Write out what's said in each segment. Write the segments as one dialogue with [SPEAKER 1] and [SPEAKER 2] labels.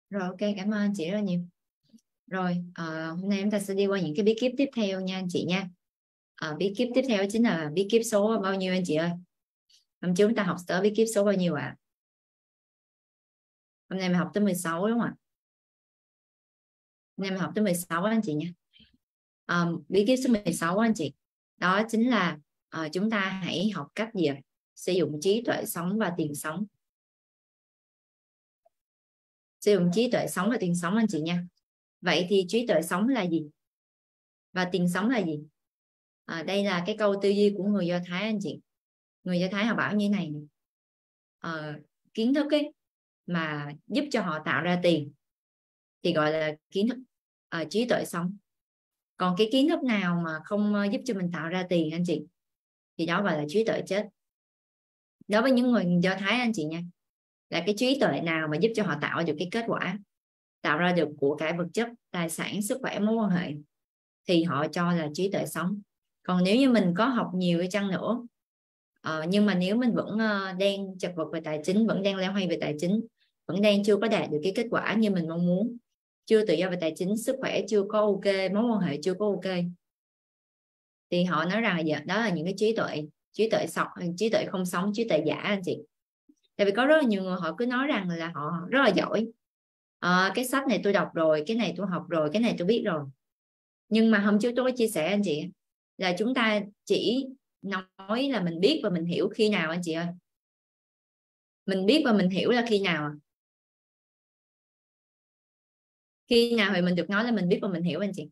[SPEAKER 1] Rồi, ok, cảm ơn anh chị rất là nhiều. Rồi, hôm nay chúng ta sẽ đi qua những cái bí kíp tiếp theo nha anh chị nha. Bí kíp tiếp theo chính là bí kíp số bao nhiêu anh chị ơi? Hôm trước chúng ta học tới bí kíp số bao nhiêu ạ? Hôm nay mình học tới 16 đúng không ạ? Hôm nay mình học tới 16 anh chị nha. Bí kíp số 16 anh chị. Đó chính là chúng ta hãy học cách gì ạ? Sử dụng trí tuệ sống và tiền sống. Sử dụng trí tuệ sống và tiền sống anh chị nha. Vậy thì trí tuệ sống là gì? Và tiền sống là gì? Đây là cái câu tư duy của người Do Thái anh chị. Người Do Thái họ bảo như này, kiến thức ấy mà giúp cho họ tạo ra tiền thì gọi là kiến thức, trí tuệ sống. Còn cái kiến thức nào mà không giúp cho mình tạo ra tiền anh chị thì đó gọi là trí tuệ chết. Đối với những người Do Thái anh chị nha, là cái trí tuệ nào mà giúp cho họ tạo được cái kết quả, tạo ra được của cải vật chất, tài sản, sức khỏe, mối quan hệ thì họ cho là trí tuệ sống. Còn nếu như mình có học nhiều đi chăng nữa, nhưng mà nếu mình vẫn đang chật vật về tài chính, vẫn đang loay hoay về tài chính, vẫn đang chưa có đạt được cái kết quả như mình mong muốn, chưa tự do về tài chính, sức khỏe chưa có ok, mối quan hệ chưa có ok, thì họ nói rằng là đó là những cái trí tuệ sọc, trí tuệ không sống, trí tuệ giả anh chị. Tại vì có rất là nhiều người họ cứ nói rằng là họ rất là giỏi, cái sách này tôi đọc rồi, cái này tôi học rồi, cái này tôi biết rồi. Nhưng mà hôm trước tôi có chia sẻ anh chị là chúng ta chỉ nói là mình biết và mình hiểu khi nào anh chị ơi? Mình biết và mình hiểu là khi nào? Khi nào thì mình được nói là mình biết và mình hiểu anh chị?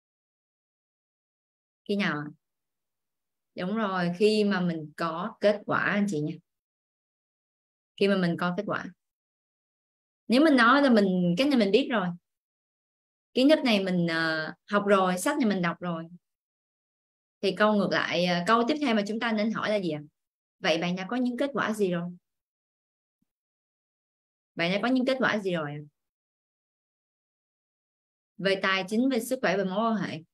[SPEAKER 1] Khi nào? Đúng rồi, khi mà mình có kết quả anh chị nha. Khi mà mình có kết quả. Nếu mình nói là mình cái này mình biết rồi, kiến thức này mình học rồi, sách này mình đọc rồi, thì câu ngược lại, câu tiếp theo mà chúng ta nên hỏi là gì ạ? Vậy bạn đã có những kết quả gì rồi? Bạn đã có những kết quả gì rồi? Về tài chính, về sức khỏe, về mối quan hệ.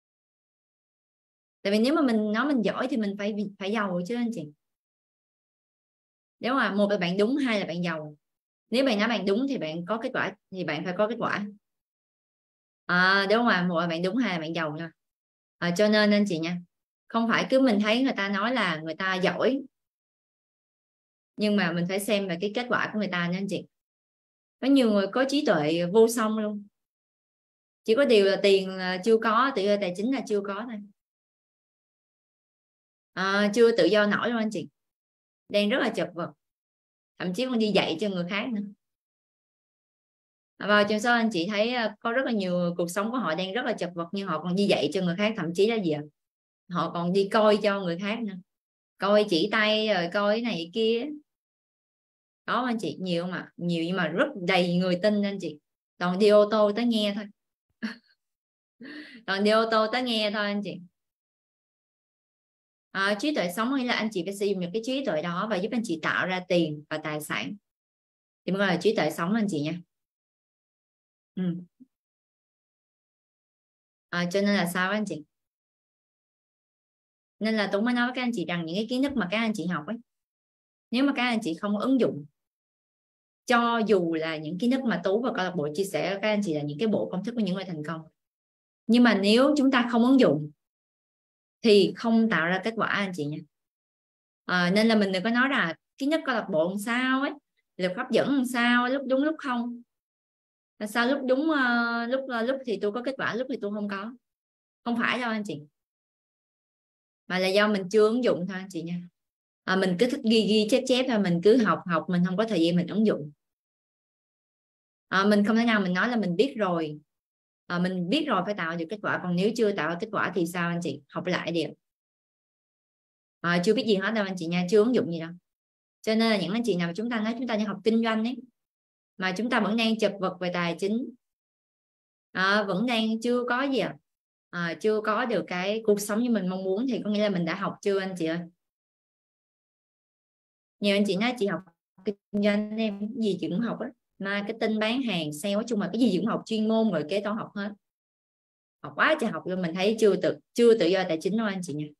[SPEAKER 1] Tại vì nếu mà mình nói mình giỏi thì mình phải giàu chứ anh chị. Nếu mà một là bạn đúng, hai là bạn giàu. Nếu bạn nói bạn đúng thì bạn có kết quả thì bạn phải có kết quả. Đúng rồi, một là bạn đúng, hai là bạn giàu thôi. Cho nên anh chị nha, không phải cứ mình thấy người ta nói là người ta giỏi, nhưng mà mình phải xem về cái kết quả của người ta nha anh chị. Có nhiều người có trí tuệ vô song luôn, chỉ có điều là tiền là chưa có, tự do tài chính là chưa có thôi. Chưa tự do nổi luôn anh chị, đang rất là chật vật, thậm chí còn đi dạy cho người khác nữa. Và trong số anh chị thấy có rất là nhiều cuộc sống của họ đang rất là chật vật, nhưng họ còn đi dạy cho người khác, thậm chí là gì ạ? Họ còn đi coi cho người khác nữa, coi chỉ tay rồi coi cái này kia. Đó anh chị, nhiều mà nhiều, nhưng mà rất đầy người tin anh chị. Toàn đi ô tô tới nghe thôi. Toàn đi ô tô tới nghe thôi anh chị. Trí tuệ sống hay là anh chị phải sử dụng những cái trí tuệ đó và giúp anh chị tạo ra tiền và tài sản thì mới gọi là trí tuệ sống anh chị nha. Cho nên là sao anh chị? Nên là Tuấn mới nói với các anh chị rằng những cái kiến thức mà các anh chị học ấy, nếu mà các anh chị không ứng dụng, cho dù là những kiến thức mà Tú và câu lạc bộ chia sẻ với các anh chị là những cái bộ công thức của những người thành công, nhưng mà nếu chúng ta không ứng dụng thì không tạo ra kết quả anh chị nha. Nên là mình đừng có nói là kiến thức câu lạc bộ làm sao ấy, lực hấp dẫn làm sao, lúc đúng lúc không, là sao lúc đúng, lúc thì tôi có kết quả, lúc thì tôi không có. Không phải đâu anh chị, mà là do mình chưa ứng dụng thôi anh chị nha. Mình cứ thích ghi ghi chép chép thôi, mình cứ học học, mình không có thời gian mình ứng dụng. Mình không thể nào mình nói là mình biết rồi, mình biết rồi phải tạo được kết quả, còn nếu chưa tạo được kết quả thì sao anh chị? Học lại đi. Chưa biết gì hết đâu anh chị nha, chưa ứng dụng gì đâu. Cho nên là những anh chị nào mà chúng ta nói chúng ta đang học kinh doanh ấy, mà chúng ta vẫn đang chật vật về tài chính, vẫn đang chưa có gì chưa có được cái cuộc sống như mình mong muốn, thì có nghĩa là mình đã học chưa anh chị ơi? Nhiều anh chị nói chị học kinh doanh, em cái gì chị cũng học á, marketing, bán hàng, sale, nói chung là cái gì chị cũng học, chuyên môn rồi kế toán học hết, học quá trời học luôn, mình thấy chưa tự do tài chính đâu anh chị nha.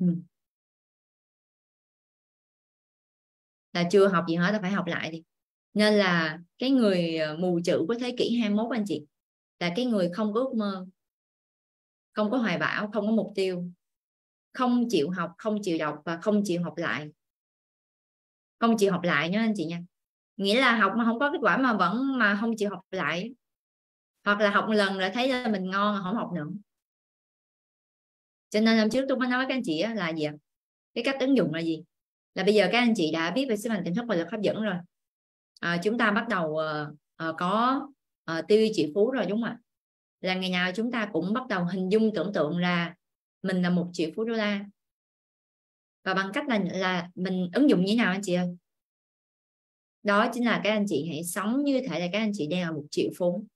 [SPEAKER 1] Là chưa học gì hết, là phải học lại đi. Nên là cái người mù chữ của thế kỷ 21 anh chị là cái người không có ước mơ, không có hoài bão, không có mục tiêu, không chịu học, không chịu đọc và không chịu học lại. Không chịu học lại nhớ anh chị nha. Nghĩa là học mà không có kết quả mà vẫn mà không chịu học lại, hoặc là học một lần rồi thấy là mình ngon không học nữa. Cho nên hôm trước tôi mới nói với các anh chị là gì ạ? Cái cách ứng dụng là gì? Là bây giờ các anh chị đã biết về sức mạnh tiềm thức và lực hấp dẫn rồi. Chúng ta bắt đầu có tiêu duy triệu phú rồi đúng không ạ? Là ngày nào chúng ta cũng bắt đầu hình dung tưởng tượng là mình là 1 triệu phú đô la. Và bằng cách là mình ứng dụng như thế nào anh chị ơi? Đó chính là các anh chị hãy sống như thể là các anh chị đang là 1 triệu phú.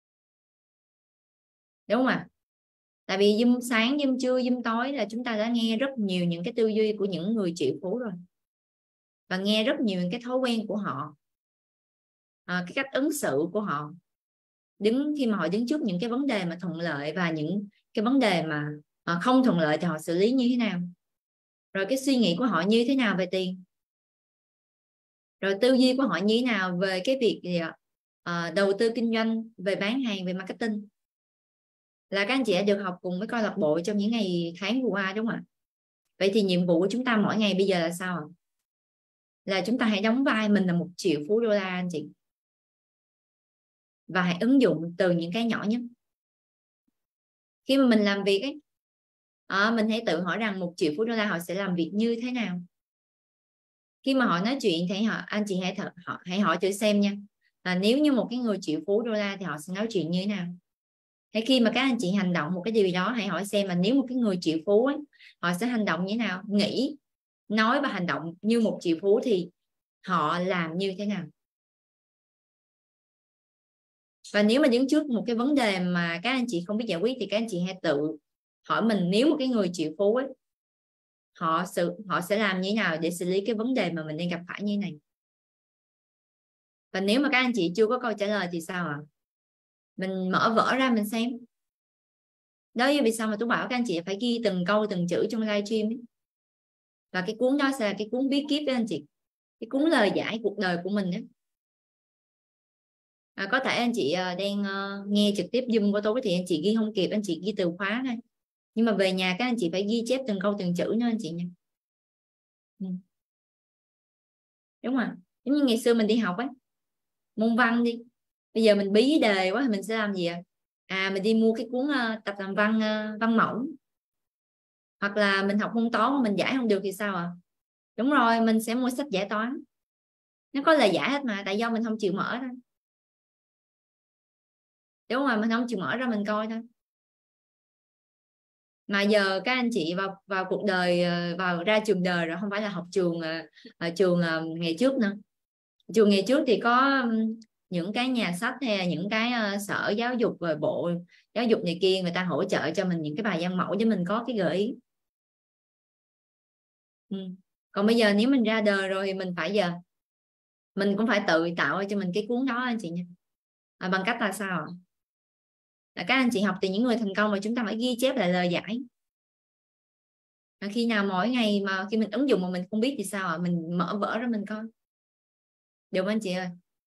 [SPEAKER 1] Đúng không ạ? Tại vì Zoom sáng, Zoom trưa, Zoom tối là chúng ta đã nghe rất nhiều những cái tư duy của những người triệu phú rồi. Và nghe rất nhiều những cái thói quen của họ, cái cách ứng xử của họ. Khi mà họ đứng trước những cái vấn đề mà thuận lợi và những cái vấn đề mà không thuận lợi thì họ xử lý như thế nào. Rồi cái suy nghĩ của họ như thế nào về tiền. Rồi tư duy của họ như thế nào về cái việc gì ạ? Đầu tư kinh doanh, về bán hàng, về marketing. Là các anh chị đã được học cùng với câu lạc bộ trong những ngày tháng vừa qua đúng không ạ? Vậy thì nhiệm vụ của chúng ta mỗi ngày bây giờ là sao ạ? Là chúng ta hãy đóng vai mình là 1 triệu phú đô la anh chị. Và hãy ứng dụng từ những cái nhỏ nhất. Khi mà mình làm việc ấy, mình hãy tự hỏi rằng 1 triệu phú đô la họ sẽ làm việc như thế nào. Khi mà họ nói chuyện thì anh chị hãy hỏi thử xem nha, là nếu như một cái người triệu phú đô la thì họ sẽ nói chuyện như thế nào. Hay khi mà các anh chị hành động một cái điều gì đó, hãy hỏi xem là nếu một cái người triệu phú ấy, họ sẽ hành động như thế nào, nghĩ, nói và hành động như 1 triệu phú thì họ làm như thế nào. Và nếu mà đứng trước một cái vấn đề mà các anh chị không biết giải quyết thì các anh chị hãy tự hỏi mình, nếu một cái người triệu phú ấy, họ sẽ làm như thế nào để xử lý cái vấn đề mà mình đang gặp phải như thế này. Và nếu mà các anh chị chưa có câu trả lời thì sao ạ? Mình mở vở ra mình xem. Đó là vì sao mà tôi bảo các anh chị phải ghi từng câu từng chữ trong livestream ấy. Và cái cuốn đó sẽ là cái cuốn bí kíp với anh chị, cái cuốn lời giải cuộc đời của mình đấy. Có thể anh chị đang nghe trực tiếp Zoom của tôi thì anh chị ghi không kịp, anh chị ghi từ khóa thôi, nhưng mà về nhà các anh chị phải ghi chép từng câu từng chữ nữa anh chị nha. Đúng rồi, giống như ngày xưa mình đi học ấy, môn văn đi, bây giờ mình bí đề quá thì mình sẽ làm gì ạ? Mình đi mua cái cuốn tập làm văn, văn mẫu. Hoặc là mình học môn toán mà mình giải không được thì sao ạ? Đúng rồi, mình sẽ mua sách giải toán, nó có lời giải hết mà, tại do mình không chịu mở thôi. Đúng rồi, mình không chịu mở ra mình coi thôi. Mà giờ các anh chị vào cuộc đời, vào ra trường đời rồi, không phải là học trường trường ngày trước nữa. Trường ngày trước thì có những cái nhà sách hay là những cái sở giáo dục rồi bộ giáo dục này kia, người ta hỗ trợ cho mình những cái bài văn mẫu để mình có cái gợi ý. Còn bây giờ nếu mình ra đời rồi thì mình cũng phải tự tạo cho mình cái cuốn đó anh chị nha. Bằng cách là sao? Là các anh chị học từ những người thành công mà chúng ta phải ghi chép lại lời giải. Khi nào mỗi ngày mà khi mình ứng dụng mà mình không biết thì sao mình mở vở ra mình coi. Được không anh chị ơi?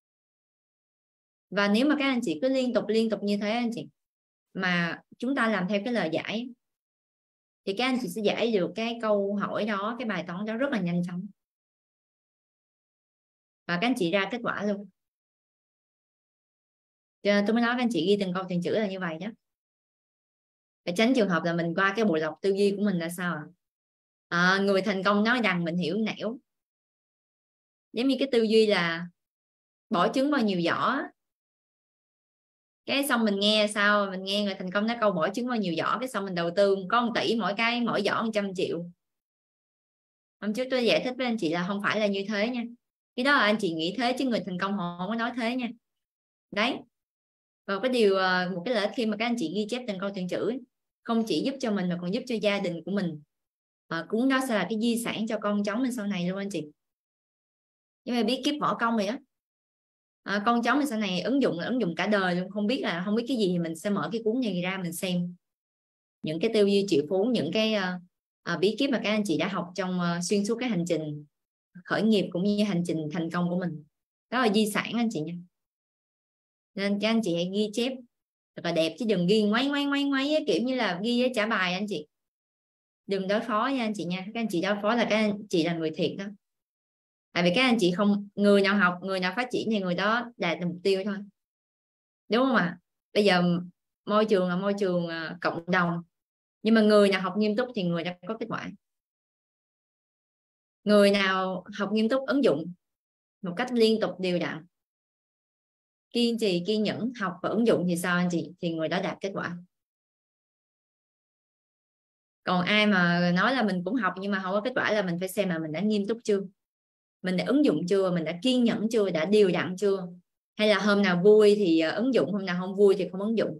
[SPEAKER 1] Và nếu mà các anh chị cứ liên tục như thế anh chị, mà chúng ta làm theo cái lời giải thì các anh chị sẽ giải được cái câu hỏi đó, cái bài toán đó rất là nhanh chóng, và các anh chị ra kết quả luôn. Cho nên tôi mới nói các anh chị ghi từng câu từng chữ là như vậy đó, để tránh trường hợp là mình qua cái bộ lọc tư duy của mình là sao người thành công nói rằng mình hiểu nẻo, giống như cái tư duy là bỏ trứng vào nhiều giỏ. Cái xong mình nghe sao, mình nghe người thành công nói câu bỏ trứng vào nhiều giỏ, cái xong mình đầu tư có 1 tỷ mỗi giỏ 100 triệu. Hôm trước tôi giải thích với anh chị là không phải là như thế nha, cái đó là anh chị nghĩ thế chứ người thành công họ không có nói thế nha. Đấy, và cái điều một cái lợi ích khi mà các anh chị ghi chép từng câu từng chữ ấy, không chỉ giúp cho mình mà còn giúp cho gia đình của mình. Cuốn đó sẽ là cái di sản cho con cháu mình sau này luôn anh chị. Nhưng mà bí kíp võ công rồi đó, con cháu mình sau này ứng dụng cả đời luôn, không biết cái gì thì mình sẽ mở cái cuốn này ra mình xem những cái tư duy triệu phú, những cái bí kíp mà các anh chị đã học trong xuyên suốt cái hành trình khởi nghiệp cũng như hành trình thành công của mình. đó là di sản anh chị nha. Nên các anh chị hãy ghi chép thật là đẹp, chứ đừng ghi ngoáy kiểu như là ghi với trả bài anh chị. Đừng đối phó nha anh chị nha. Các anh chị đối phó là các anh chị là người thiệt đó. Tại vì các anh chị không, người nào học, người nào phát triển thì người đó đạt được mục tiêu thôi, đúng không ạ? Bây giờ môi trường là môi trường cộng đồng, nhưng mà người nào học nghiêm túc thì người đã có kết quả. Người nào học nghiêm túc, ứng dụng một cách liên tục đều đặn, kiên trì kiên nhẫn học và ứng dụng thì sao anh chị? Thì người đó đạt kết quả. Còn ai mà nói là mình cũng học nhưng mà không có kết quả, là mình phải xem là mình đã nghiêm túc chưa, mình đã ứng dụng chưa, mình đã kiên nhẫn chưa, đã đều đặn chưa, hay là hôm nào vui thì ứng dụng, hôm nào không vui thì không ứng dụng.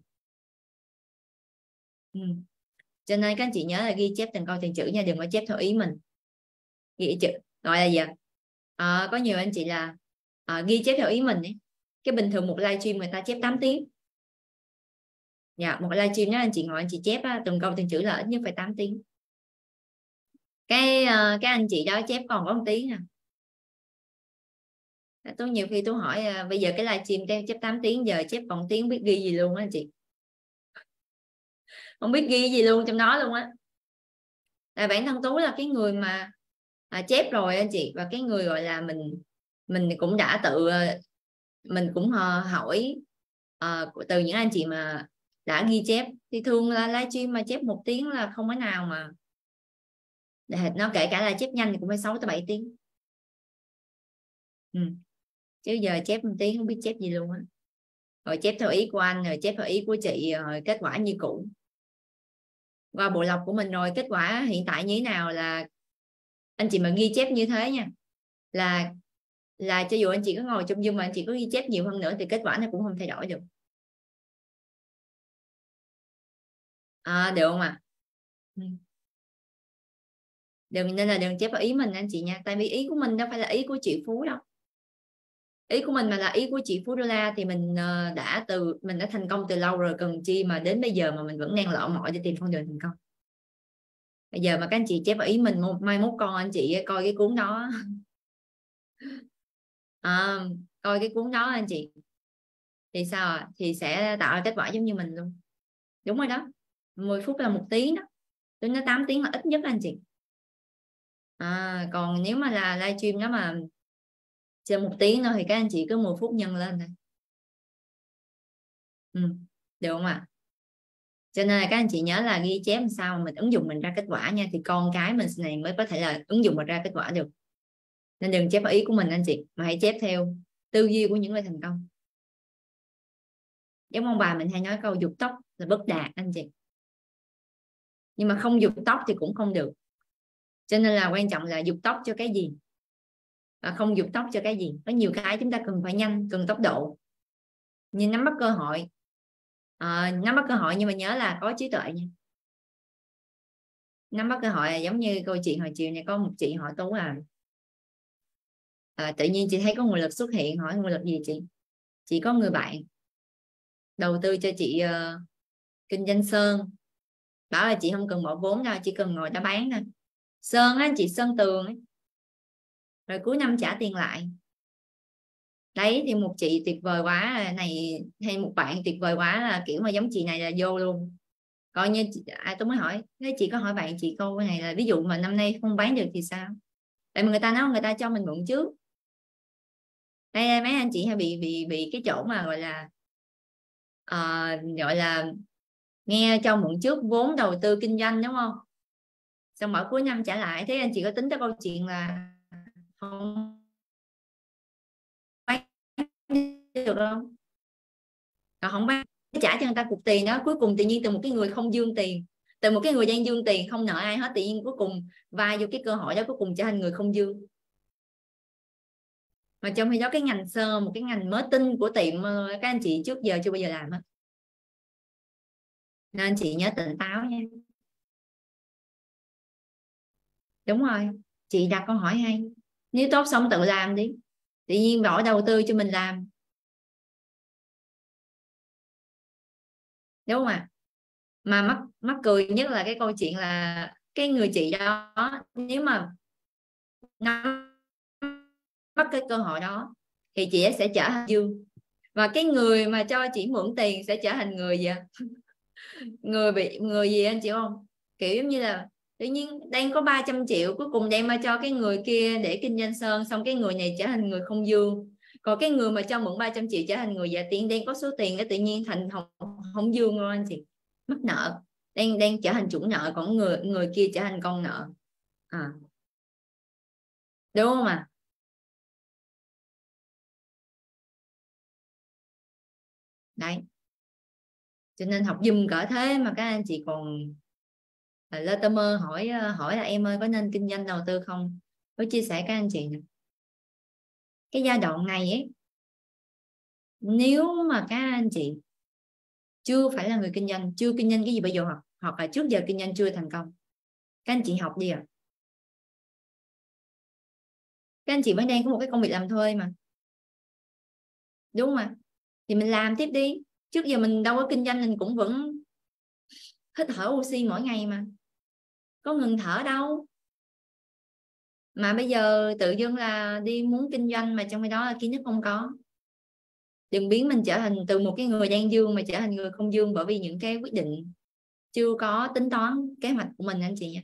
[SPEAKER 1] Cho nên các anh chị nhớ là ghi chép từng câu từng chữ nha, đừng có chép theo ý mình. Ghi chữ gọi là gì? Có nhiều anh chị là ghi chép theo ý mình ấy. Cái bình thường một livestream người ta chép 8 tiếng. Dạ, một livestream đó anh chị ngồi anh chị chép từng câu từng chữ là ít nhất phải 8 tiếng. Cái anh chị đó chép còn có 1 tiếng nè. Tôi nhiều khi tôi hỏi bây giờ cái livestream chép 8 tiếng, giờ chép còn 1 tiếng biết ghi gì luôn á anh chị, không biết ghi gì luôn trong đó luôn á. Là bản thân Tú là cái người mà chép rồi anh chị, và cái người gọi là mình cũng đã tự mình cũng hỏi từ những anh chị mà đã ghi chép, thì thường là livestream mà chép 1 tiếng là không có nào mà nó, kể cả là chép nhanh thì cũng phải 6 tới 7 tiếng. Chứ giờ chép 1 tiếng không biết chép gì luôn á. Rồi chép theo ý của anh, rồi chép theo ý của chị, rồi kết quả như cũ. Qua bộ lọc của mình rồi kết quả hiện tại như thế nào là anh chị mà ghi chép như thế nha, là cho dù anh chị có ngồi trong Zoom mà anh chị có ghi chép nhiều hơn nữa thì kết quả nó cũng không thay đổi được. Được không ạ? Nên là đừng chép vào ý mình anh chị nha, tại vì ý của mình đâu phải là ý của chị Phú đâu. Ý của mình mà là ý của chị Phú Đô La thì mình mình đã thành công từ lâu rồi, cần chi mà đến bây giờ mà mình vẫn đang lọ mọ để tìm con đường thành công. Bây giờ mà các anh chị chép vào ý mình, mai mốt con anh chị coi cái cuốn đó coi cái cuốn đó anh chị thì sao thì sẽ tạo ra kết quả giống như mình luôn. Đúng rồi đó, 10 phút là 1 tiếng đó, tôi nói 8 tiếng là ít nhất anh chị. Còn nếu mà là livestream đó mà trên 1 tiếng thôi thì các anh chị cứ 10 phút nhân lên thôi. Được không ạ? Cho nên là các anh chị nhớ là ghi chép làm sao mà mình ứng dụng mình ra kết quả nha, thì con cái mình này mới có thể là ứng dụng mình ra kết quả được. Nên đừng chép ý của mình anh chị, mà hãy chép theo tư duy của những người thành công. Giống ông bà mình hay nói câu giục tóc là bất đạt anh chị, nhưng mà không giục tóc thì cũng không được. Cho nên là quan trọng là giục tóc cho cái gì và không giục tóc cho cái gì. Có nhiều cái chúng ta cần phải nhanh, cần tốc độ, nhưng nắm bắt cơ hội. Nắm bắt cơ hội nhưng mà nhớ là có trí tuệ nha. Nắm bắt cơ hội là giống như câu chuyện hồi chiều này, có một chị hỏi Tú tự nhiên chị thấy có nguồn lực xuất hiện, hỏi nguồn lực gì chị có người bạn đầu tư cho chị kinh doanh sơn, bảo là chị không cần bỏ vốn đâu, chỉ cần ngồi đã bán thôi. Sơn á chị, sơn tường ấy, rồi cuối năm trả tiền lại. Đấy thì một chị tuyệt vời quá này, hay một bạn tuyệt vời quá là kiểu mà giống chị này là vô luôn. Coi như tôi mới hỏi, thế chị có hỏi bạn chị câu này là ví dụ mà năm nay không bán được thì sao? Tại mà người ta nói người ta cho mình mượn trước. Đây mấy anh chị hay bị cái chỗ mà gọi là nghe cho mượn trước vốn đầu tư kinh doanh đúng không, xong mở cuối năm trả lại. Thế anh chị có tính tới câu chuyện là không bán được không? Còn không bán trả cho người ta cục tiền đó, cuối cùng tự nhiên từ một cái người không dương tiền, từ một cái người đang dương tiền không nợ ai hết, tự nhiên cuối cùng vai vô cái cơ hội đó, cuối cùng trở thành người không dương. Mà trong khi đó cái ngành sơ, một cái ngành mới tinh của tiệm các anh chị trước giờ chưa bao giờ làm hết. Nên anh chị nhớ tỉnh táo nha. Đúng rồi, chị đặt câu hỏi hay, nếu tốt xong tự làm đi, tự nhiên bỏ đầu tư cho mình làm, đúng không ạ? Mà mắc cười nhất là cái câu chuyện là cái người chị đó nếu mà nắm bắt cái cơ hội đó thì chị sẽ trở thành dương, và cái người mà cho chị mượn tiền sẽ trở thành người gì ạ? Người gì anh chị không, kiểu giống như là tự nhiên đang có 300 triệu cuối cùng đem mà cho cái người kia để kinh doanh sơn, xong cái người này trở thành người không dương, còn cái người mà cho mượn 300 triệu trở thành người già tiền, đang có số tiền cái tự nhiên thành không dương luôn anh chị, mắc nợ, đang trở thành chủ nợ, còn người kia trở thành con nợ. Đúng không ạ? Đấy, cho nên học giùm cỡ thế mà các anh chị còn lơ tơ mơ hỏi là em ơi có nên kinh doanh đầu tư không. Tôi chia sẻ các anh chị nè, cái giai đoạn này ấy, nếu mà các anh chị chưa phải là người kinh doanh, chưa kinh doanh cái gì bây giờ, hoặc là trước giờ kinh doanh chưa thành công, các anh chị học đi ạ. Các anh chị mới đang có một cái công việc làm thuê mà, đúng không ạ? Thì mình làm tiếp đi, trước giờ mình đâu có kinh doanh, mình cũng vẫn hít thở oxy mỗi ngày mà, có ngừng thở đâu. Mà bây giờ tự dưng là đi muốn kinh doanh mà trong khi đó là kiến thức không có. Đừng biến mình trở thành từ một cái người đang dương mà trở thành người không dương bởi vì những cái quyết định chưa có tính toán kế hoạch của mình anh chị nha.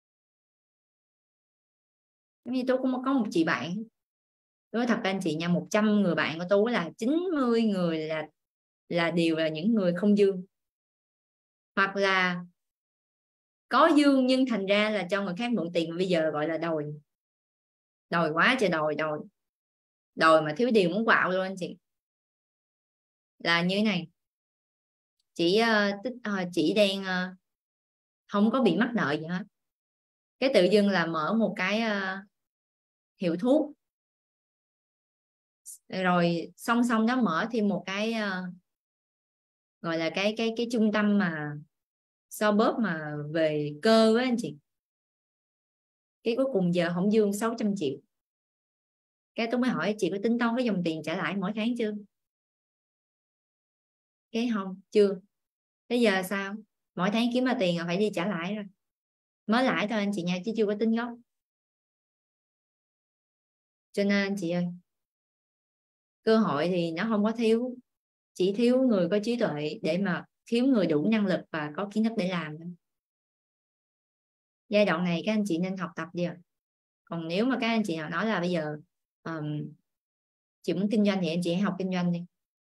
[SPEAKER 1] Giống như tôi cũng có một chị bạn, tôi nói thật anh chị nha, 100 người bạn của tôi là 90 người là đều là những người không dương, hoặc là có dương nhưng thành ra là cho người khác mượn tiền mà bây giờ gọi là đòi quá trời đòi mà thiếu điều muốn quạo luôn anh chị. Là như thế này, chị đang không có bị mắc nợ gì hết, cái tự dưng là mở một cái hiệu thuốc, rồi song song đó mở thêm một cái gọi là cái trung tâm mà so bóp mà về cơ với anh chị, cái cuối cùng giờ không dương 600 triệu. Cái tôi mới hỏi chị có tính toán cái dòng tiền trả lãi mỗi tháng chưa, cái không chưa. Bây giờ sao, mỗi tháng kiếm ra tiền là phải đi trả lãi rồi, mới lãi thôi anh chị nha, chứ chưa có tính gốc. Cho nên anh chị ơi, cơ hội thì nó không có thiếu, chỉ thiếu người có trí tuệ, để mà thiếu người đủ năng lực và có kiến thức để làm. Giai đoạn này các anh chị nên học tập đi ạ. Còn nếu mà các anh chị nào nói là bây giờ chị muốn kinh doanh thì anh chị hãy học kinh doanh đi,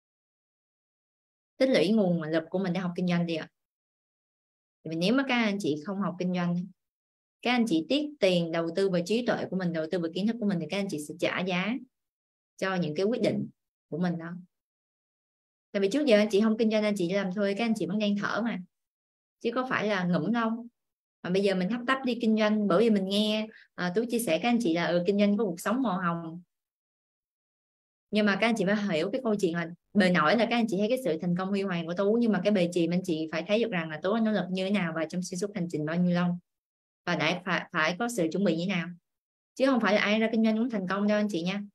[SPEAKER 1] tích lũy nguồn lực của mình để học kinh doanh đi ạ. Vì nếu mà các anh chị không học kinh doanh, các anh chị tiếc tiền đầu tư vào trí tuệ của mình, đầu tư vào kiến thức của mình, thì các anh chị sẽ trả giá cho những cái quyết định của mình đó. Tại vì trước giờ anh chị không kinh doanh, anh chị làm thuê, các anh chị vẫn đang thở mà, chứ có phải là ngủm đâu. Mà bây giờ mình hấp tấp đi kinh doanh bởi vì mình nghe Tú chia sẻ các anh chị là kinh doanh có cuộc sống màu hồng, nhưng mà các anh chị phải hiểu cái câu chuyện là bề nổi là các anh chị thấy cái sự thành công huy hoàng của Tú, nhưng mà cái bề chìm anh chị phải thấy được rằng là Tú nỗ lực như thế nào và trong xuyên suốt hành trình bao nhiêu lâu, và đã phải có sự chuẩn bị như thế nào, chứ không phải là ai ra kinh doanh cũng thành công đâu anh chị nha.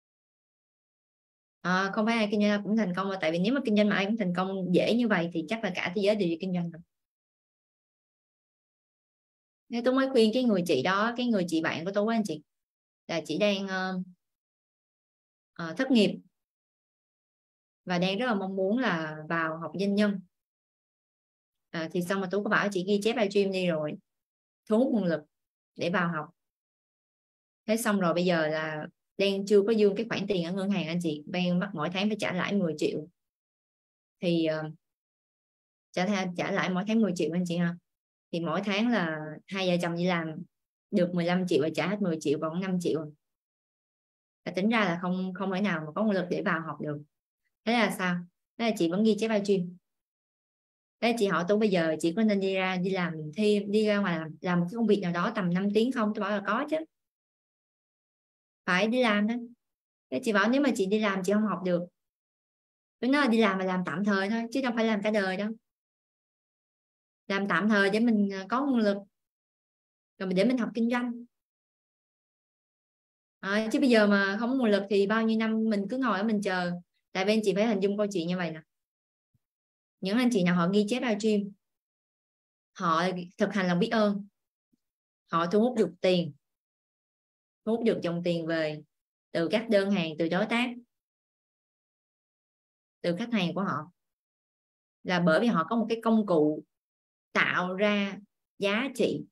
[SPEAKER 1] Không phải ai kinh doanh cũng thành công, mà tại vì nếu mà kinh doanh mà ai cũng thành công dễ như vậy thì chắc là cả thế giới đều đi kinh doanh rồi. Nên tôi mới khuyên cái người chị đó, cái người chị bạn của tôi anh chị, là chị đang thất nghiệp và đang rất là mong muốn là vào học doanh nhân. Thì xong mà tôi có bảo chị ghi chép livestream đi rồi thu hút nguồn lực để vào học. Thế xong rồi bây giờ là đang chưa có dương cái khoản tiền ở ngân hàng anh chị, đang bắt mỗi tháng phải trả lãi 10 triệu, thì trả lãi mỗi tháng 10 triệu anh chị ha, thì mỗi tháng là hai vợ chồng đi làm được 15 triệu và trả hết 10 triệu còn 5 triệu, và tính ra là không không thể nào mà có nguồn lực để vào học được. Thế là sao, thế là chị vẫn ghi chép livestream. Thế chị hỏi tôi bây giờ chị có nên đi làm thêm, đi ra ngoài làm một cái công việc nào đó tầm 5 tiếng không, tôi bảo là có chứ, phải đi làm đó. Thế chị bảo nếu mà chị đi làm chị không học được. Tôi nói là đi làm mà làm tạm thời thôi chứ đâu phải làm cả đời đâu, làm tạm thời để mình có nguồn lực rồi để mình học kinh doanh. Chứ bây giờ mà không có nguồn lực thì bao nhiêu năm mình cứ ngồi ở mình chờ. Tại bên chị phải hình dung câu chuyện như vậy nè, những anh chị nào họ ghi chép livestream, họ thực hành lòng biết ơn, họ thu hút được tiền, thu hút được dòng tiền về từ các đơn hàng, từ đối tác, từ khách hàng của họ, là bởi vì họ có một cái công cụ tạo ra giá trị.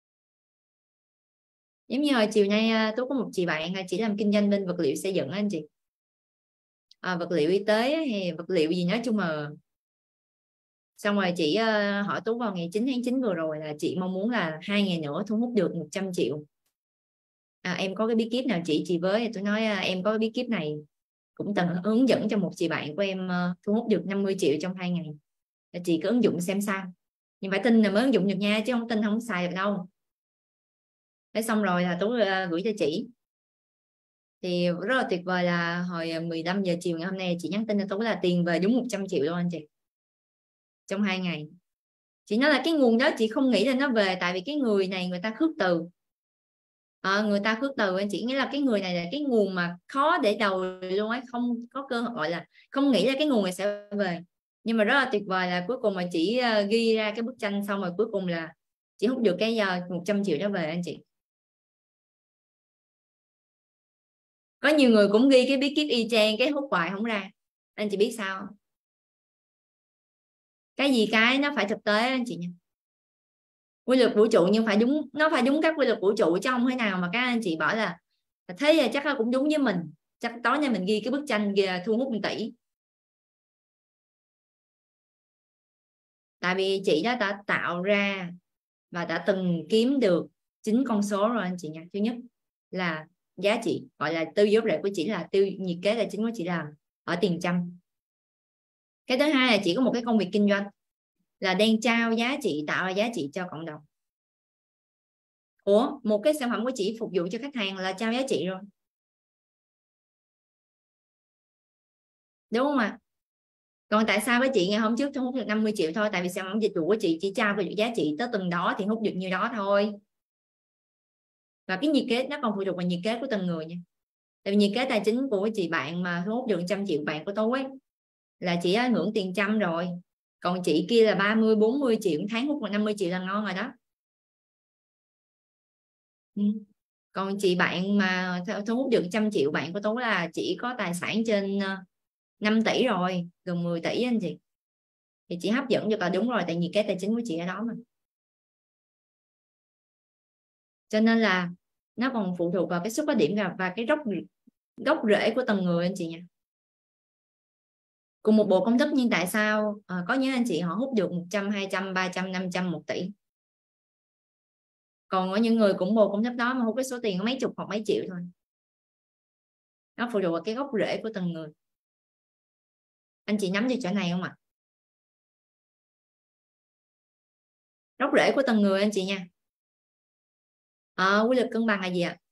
[SPEAKER 1] Giống như hồi chiều nay tôi có một chị bạn chỉ làm kinh doanh bên vật liệu xây dựng anh chị, vật liệu y tế hay vật liệu gì nói chung là, xong rồi chị hỏi Tú vào ngày 9 tháng 9 vừa rồi là chị mong muốn là 2 ngày nữa thu hút được 100 triệu. Em có cái bí kíp nào chị với? Tôi nói em có cái bí kíp này, cũng từng hướng dẫn cho một chị bạn của em thu hút được 50 triệu trong 2 ngày. Chị cứ ứng dụng xem sao, nhưng phải tin là mới ứng dụng được nha, chứ không tin không xài được đâu. Thế xong rồi là Tú gửi cho chị, thì rất là tuyệt vời là hồi 15 giờ chiều ngày hôm nay chị nhắn tin cho Tú là tiền về đúng 100 triệu luôn anh chị, trong 2 ngày. Chị nói là cái nguồn đó chị không nghĩ là nó về, tại vì cái người này người ta khước từ. Người ta khước từ anh chị, nghĩa là cái người này là cái nguồn mà khó để đầu luôn ấy, không có cơ hội, gọi là không nghĩ là cái nguồn này sẽ về. Nhưng mà rất là tuyệt vời là cuối cùng mà chị ghi ra cái bức tranh xong rồi cuối cùng là chị hút được cái 100 triệu đó về anh chị. Có nhiều người cũng ghi cái bí kíp y chang, cái hút hoài không ra. Anh chị biết sao không? Cái gì cái nó phải thực tế anh chị nha. Quy luật vũ trụ nhưng phải đúng, nó phải đúng các quy luật vũ trụ, chứ không thể nào mà các anh chị bảo là thế là chắc là cũng đúng với mình, chắc tối nay mình ghi cái bức tranh thu hút 1 tỷ. Tại vì chị đã tạo ra và đã từng kiếm được 9 con số rồi anh chị nha. Thứ nhất là giá trị, gọi là tư duy gốc rễ của chị là nhiệt kế là chính của chị làm ở tiền trăm. Cái thứ hai là chị có một cái công việc kinh doanh là đang trao giá trị, tạo ra giá trị cho cộng đồng. Ủa, một cái sản phẩm của chị phục vụ cho khách hàng là trao giá trị rồi, đúng không ạ? Còn tại sao với chị ngày hôm trước tôi hút được 50 triệu thôi? Tại vì sản phẩm dịch vụ của chị chỉ trao về giá trị tới từng đó thì hút được nhiêu đó thôi. Và cái nhiệt kế nó còn phụ thuộc vào nhiệt kế của từng người nha. Tại vì nhiệt kế tài chính của chị bạn mà thu hút được 100 triệu, bạn của tôi ấy, là chị đã hưởng tiền trăm rồi. Còn chị kia là 30 40 triệu tháng hút 50 triệu là ngon rồi đó. Ừ. Còn chị bạn mà thu hút được 100 triệu, bạn của tôi là chỉ có tài sản trên 5 tỷ rồi, gần 10 tỷ anh chị. Thì chị hấp dẫn được là đúng rồi, tại vì cái tài chính của chị ở đó mà. Cho nên là nó còn phụ thuộc vào cái xuất phát điểm và cái gốc rễ của từng người anh chị nha. Cùng một bộ công thức nhưng tại sao có những anh chị họ hút được 100 200 300 500 1 tỷ, còn có những người cũng bộ công thức đó mà hút cái số tiền có mấy chục hoặc mấy triệu thôi. Nó phụ thuộc vào cái gốc rễ của từng người. Anh chị nắm được chỗ này không ạ? Gốc rễ của từng người anh chị nha. Quy luật cân bằng là gì ạ?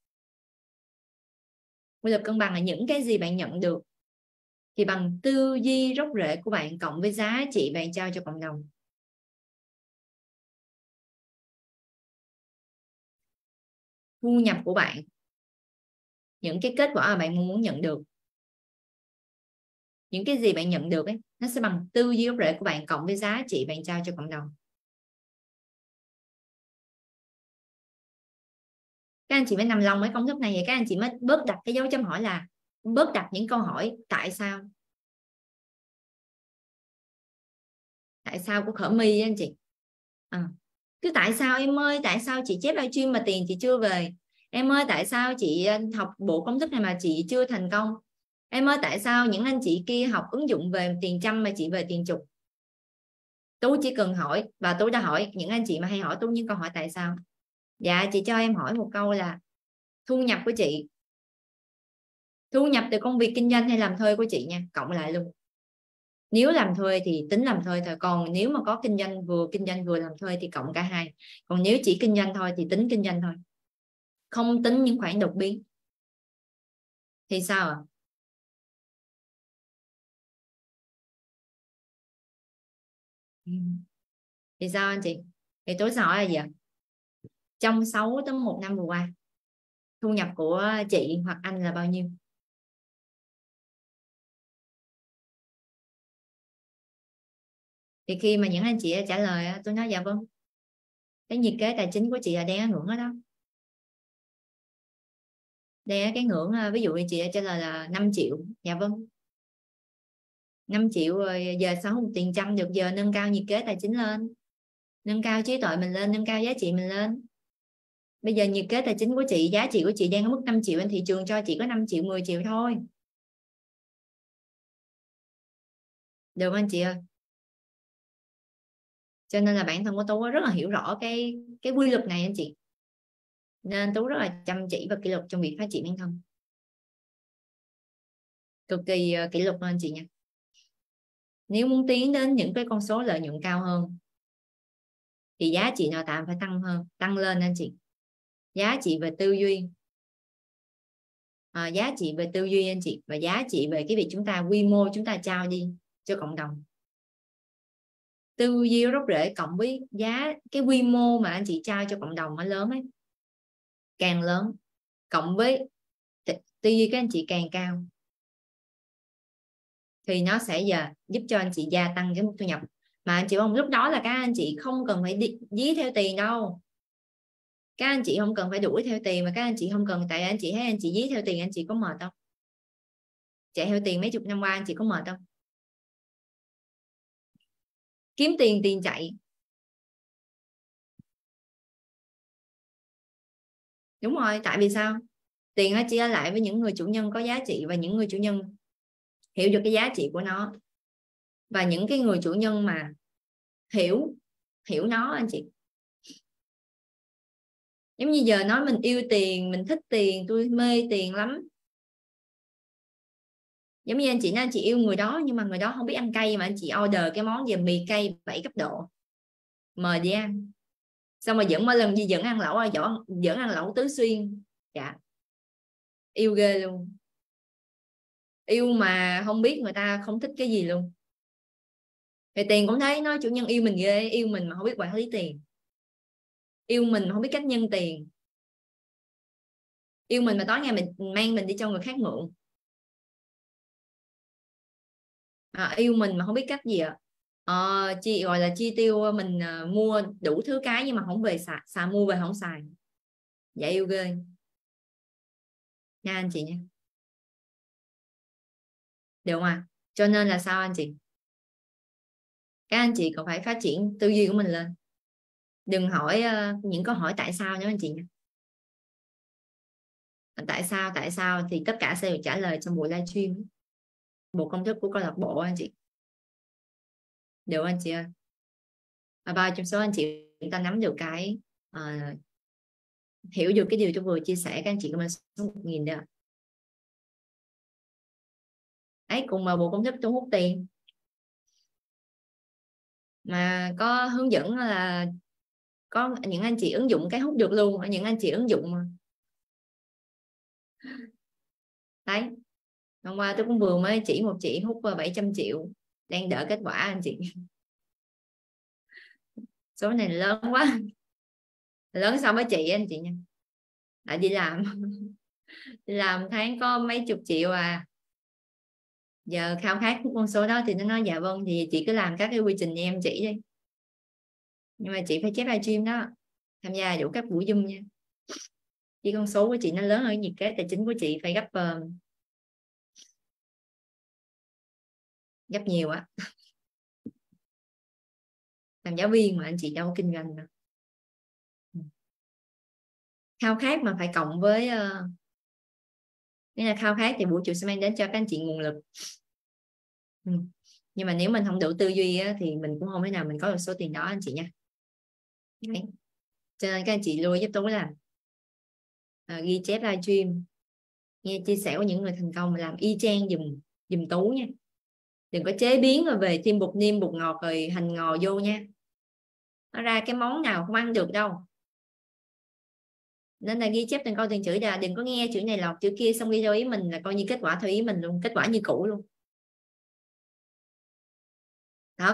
[SPEAKER 1] Quy luật cân bằng là những cái gì bạn nhận được thì bằng tư duy gốc rễ của bạn cộng với giá trị bạn trao cho cộng đồng. Thu nhập của bạn, những cái kết quả mà bạn mong muốn nhận được, những cái gì bạn nhận được ấy, nó sẽ bằng tư duy gốc rễ của bạn cộng với giá trị bạn trao cho cộng đồng. Các anh chị phải nằm lòng với công thức này, vậy các anh chị mới bớt đặt cái dấu chấm hỏi, là bớt đặt những câu hỏi tại sao. Tại sao của Khởi My anh chị. Cứ tại sao em ơi, tại sao chị chép livestream mà tiền chị chưa về? Em ơi tại sao chị học bộ công thức này mà chị chưa thành công? Em ơi tại sao những anh chị kia học ứng dụng về tiền trăm mà chị về tiền chục? Tú chỉ cần hỏi, và Tú đã hỏi những anh chị mà hay hỏi Tú những câu hỏi tại sao. Dạ chị cho em hỏi một câu là thu nhập của chị, thu nhập từ công việc kinh doanh hay làm thuê của chị nha, cộng lại luôn. Nếu làm thuê thì tính làm thuê thôi, còn nếu mà có kinh doanh vừa làm thuê thì cộng cả hai. Còn nếu chỉ kinh doanh thôi thì tính kinh doanh thôi, không tính những khoản đột biến. Thì sao ạ? Thì sao anh chị? Thì tôi sẽ hỏi là gì ạ? Trong 6 tới 1 năm vừa qua, thu nhập của chị hoặc anh là bao nhiêu? Thì khi mà những anh chị trả lời tôi nói dạ vâng, cái nhiệt kế tài chính của chị là đang ở ngưỡng đó đó. Đang ở cái ngưỡng ví dụ như chị trả lời là 5 triệu, dạ vâng. 5 triệu rồi, giờ sao không tiền trăm được? Giờ nâng cao nhiệt kế tài chính lên, nâng cao trí tuệ mình lên, nâng cao giá trị mình lên. Bây giờ nhiệt kế tài chính của chị, giá trị của chị đang ở mức 5 triệu, trên thị trường cho chị có 5 triệu 10 triệu thôi, được không anh chị ơi? Cho nên là bản thân của Tú rất là hiểu rõ cái quy luật này anh chị, nên Tú rất là chăm chỉ và kỷ luật trong việc phát triển bản thân, cực kỳ kỷ luật luôn anh chị nha. Nếu muốn tiến đến những cái con số lợi nhuận cao hơn thì giá trị nội tại phải tăng lên anh chị. Giá trị về tư duy, giá trị về tư duy anh chị, và giá trị về cái việc chúng ta quy mô chúng ta trao đi cho cộng đồng. Tư duy gốc rễ cộng với cái quy mô mà anh chị trao cho cộng đồng nó lớn ấy, càng lớn, cộng với tư duy các anh chị càng cao, thì nó sẽ giúp cho anh chị gia tăng cái mức thu nhập. Mà anh chị không, lúc đó là các anh chị không cần phải dí theo tiền đâu, các anh chị không cần phải đuổi theo tiền, mà các anh chị không cần, tại anh chị thấy anh chị dí theo tiền anh chị có mệt không? Chạy theo tiền mấy chục năm qua anh chị có mệt không? Kiếm tiền, tiền chạy. Đúng rồi, tại vì sao? Tiền nó chia lại với những người chủ nhân có giá trị, và những người chủ nhân hiểu được cái giá trị của nó, và những cái người chủ nhân mà hiểu nó anh chị. Giống như giờ nói mình yêu tiền, mình thích tiền, tôi mê tiền lắm. Giống như anh chị nói anh chị yêu người đó, nhưng mà người đó không biết ăn cay, mà anh chị order cái món về mì cay 7 cấp độ mời đi ăn, xong rồi dẫn mỗi lần gì dẫn ăn lẩu, dẫn ăn lẩu Tứ Xuyên. Dạ, yêu ghê luôn, yêu mà không biết người ta không thích cái gì luôn. Thì tiền cũng thấy, nói chủ nhân yêu mình ghê, yêu mình mà không biết quản lý tiền, yêu mình mà không biết cách nhân tiền, yêu mình mà tối ngày mình mang mình đi cho người khác mượn, yêu mình mà không biết cách gì ạ. Chị gọi là chi tiêu, mình mua đủ thứ cái nhưng mà không về xài, mua về không xài. Dạ yêu ghê nha anh chị nha, được không ạ? Cho nên là sao anh chị, các anh chị còn phải phát triển tư duy của mình lên, đừng hỏi những câu hỏi tại sao nữa anh chị nha. Tại sao thì tất cả sẽ được trả lời trong buổi livestream, bộ công thức của câu lạc bộ anh chị, được không anh chị ơi? Bao trong số anh chị chúng ta nắm được cái hiểu được cái điều tôi vừa chia sẻ, các anh chị comment số 1.000 đó ấy, cùng vào bộ công thức thu hút tiền, mà có hướng dẫn là có những anh chị ứng dụng cái hút được luôn, những anh chị ứng dụng mà. Đấy, hôm qua tôi cũng vừa mới chỉ một chị hút 700 triệu, đang đợi kết quả anh chị. Số này lớn quá, lớn so với chị anh chị nha, lại đi làm đi làm tháng có mấy chục triệu à, giờ khao khát con số đó thì nó nói dạ vâng, thì chị cứ làm các cái quy trình như em chỉ đi, nhưng mà chị phải chép livestream đó, tham gia đủ các buổi Zoom nha, chứ con số của chị nó lớn hơn nhiệt kế tài chính của chị phải gấp nhiều á. Làm giáo viên mà anh chị đâu có kinh doanh đâu. Khao khát mà phải cộng với nghĩa là khao khát thì vũ trụ sẽ mang đến cho các anh chị nguồn lực. Nhưng mà nếu mình không đủ tư duy á, thì mình cũng không thể nào mình có được số tiền đó anh chị nha. Đấy. Cho nên các anh chị lưu giúp tôi là ghi chép livestream, nghe chia sẻ của những người thành công, làm y chang dùm Tú nha, đừng có chế biến rồi về thêm bột nêm bột ngọt rồi hành ngò vô nha, nó ra cái món nào không ăn được đâu. Nên là ghi chép từng câu từng chữ, là đừng có nghe chữ này lọt chữ kia xong ghi theo ý mình, là coi như kết quả theo ý mình luôn, kết quả như cũ luôn. Thật.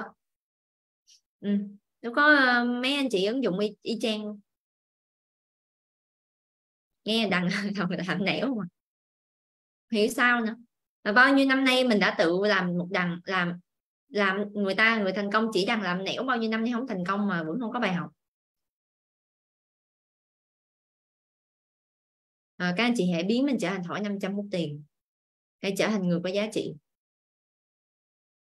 [SPEAKER 1] Nó có mấy anh chị ứng dụng y chang luôn. Nghe đằng làm nẻo mà hiểu sao nữa, mà bao nhiêu năm nay mình đã tự làm một đằng, làm người thành công chỉ đằng làm nẻo, bao nhiêu năm nay không thành công mà vẫn không có bài học. Các anh chị hãy biến mình trở thành thỏi 500 hút tiền, hãy trở thành người có giá trị.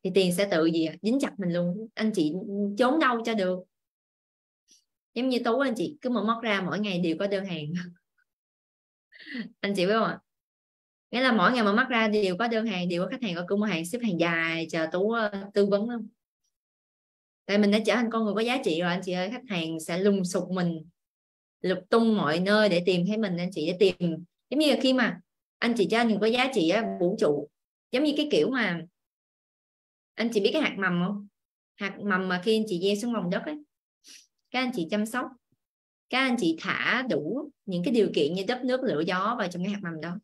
[SPEAKER 1] thì tiền sẽ tự gì dính chặt mình luôn. Anh chị trốn đâu cho được. Giống như Tú anh chị cứ mở mắt ra mỗi ngày đều có đơn hàng. Anh chị biết không ạ? Nghĩa là mỗi ngày mở mắt ra đều có đơn hàng, đều có khách hàng ở cửa mua hàng, xếp hàng dài chờ Tú tư vấn luôn. Tại mình đã trở thành con người có giá trị rồi anh chị ơi. Khách hàng sẽ lùng sục mình, lục tung mọi nơi để tìm thấy mình anh chị, để tìm. Giống như là khi mà anh chị cho anh có giá trị á, vũ trụ giống như cái kiểu mà anh chị biết cái hạt mầm không? Hạt mầm mà khi anh chị gieo xuống lòng đất ấy, các anh chị chăm sóc, các anh chị thả đủ những cái điều kiện như đất nước lửa gió vào trong cái hạt mầm đó.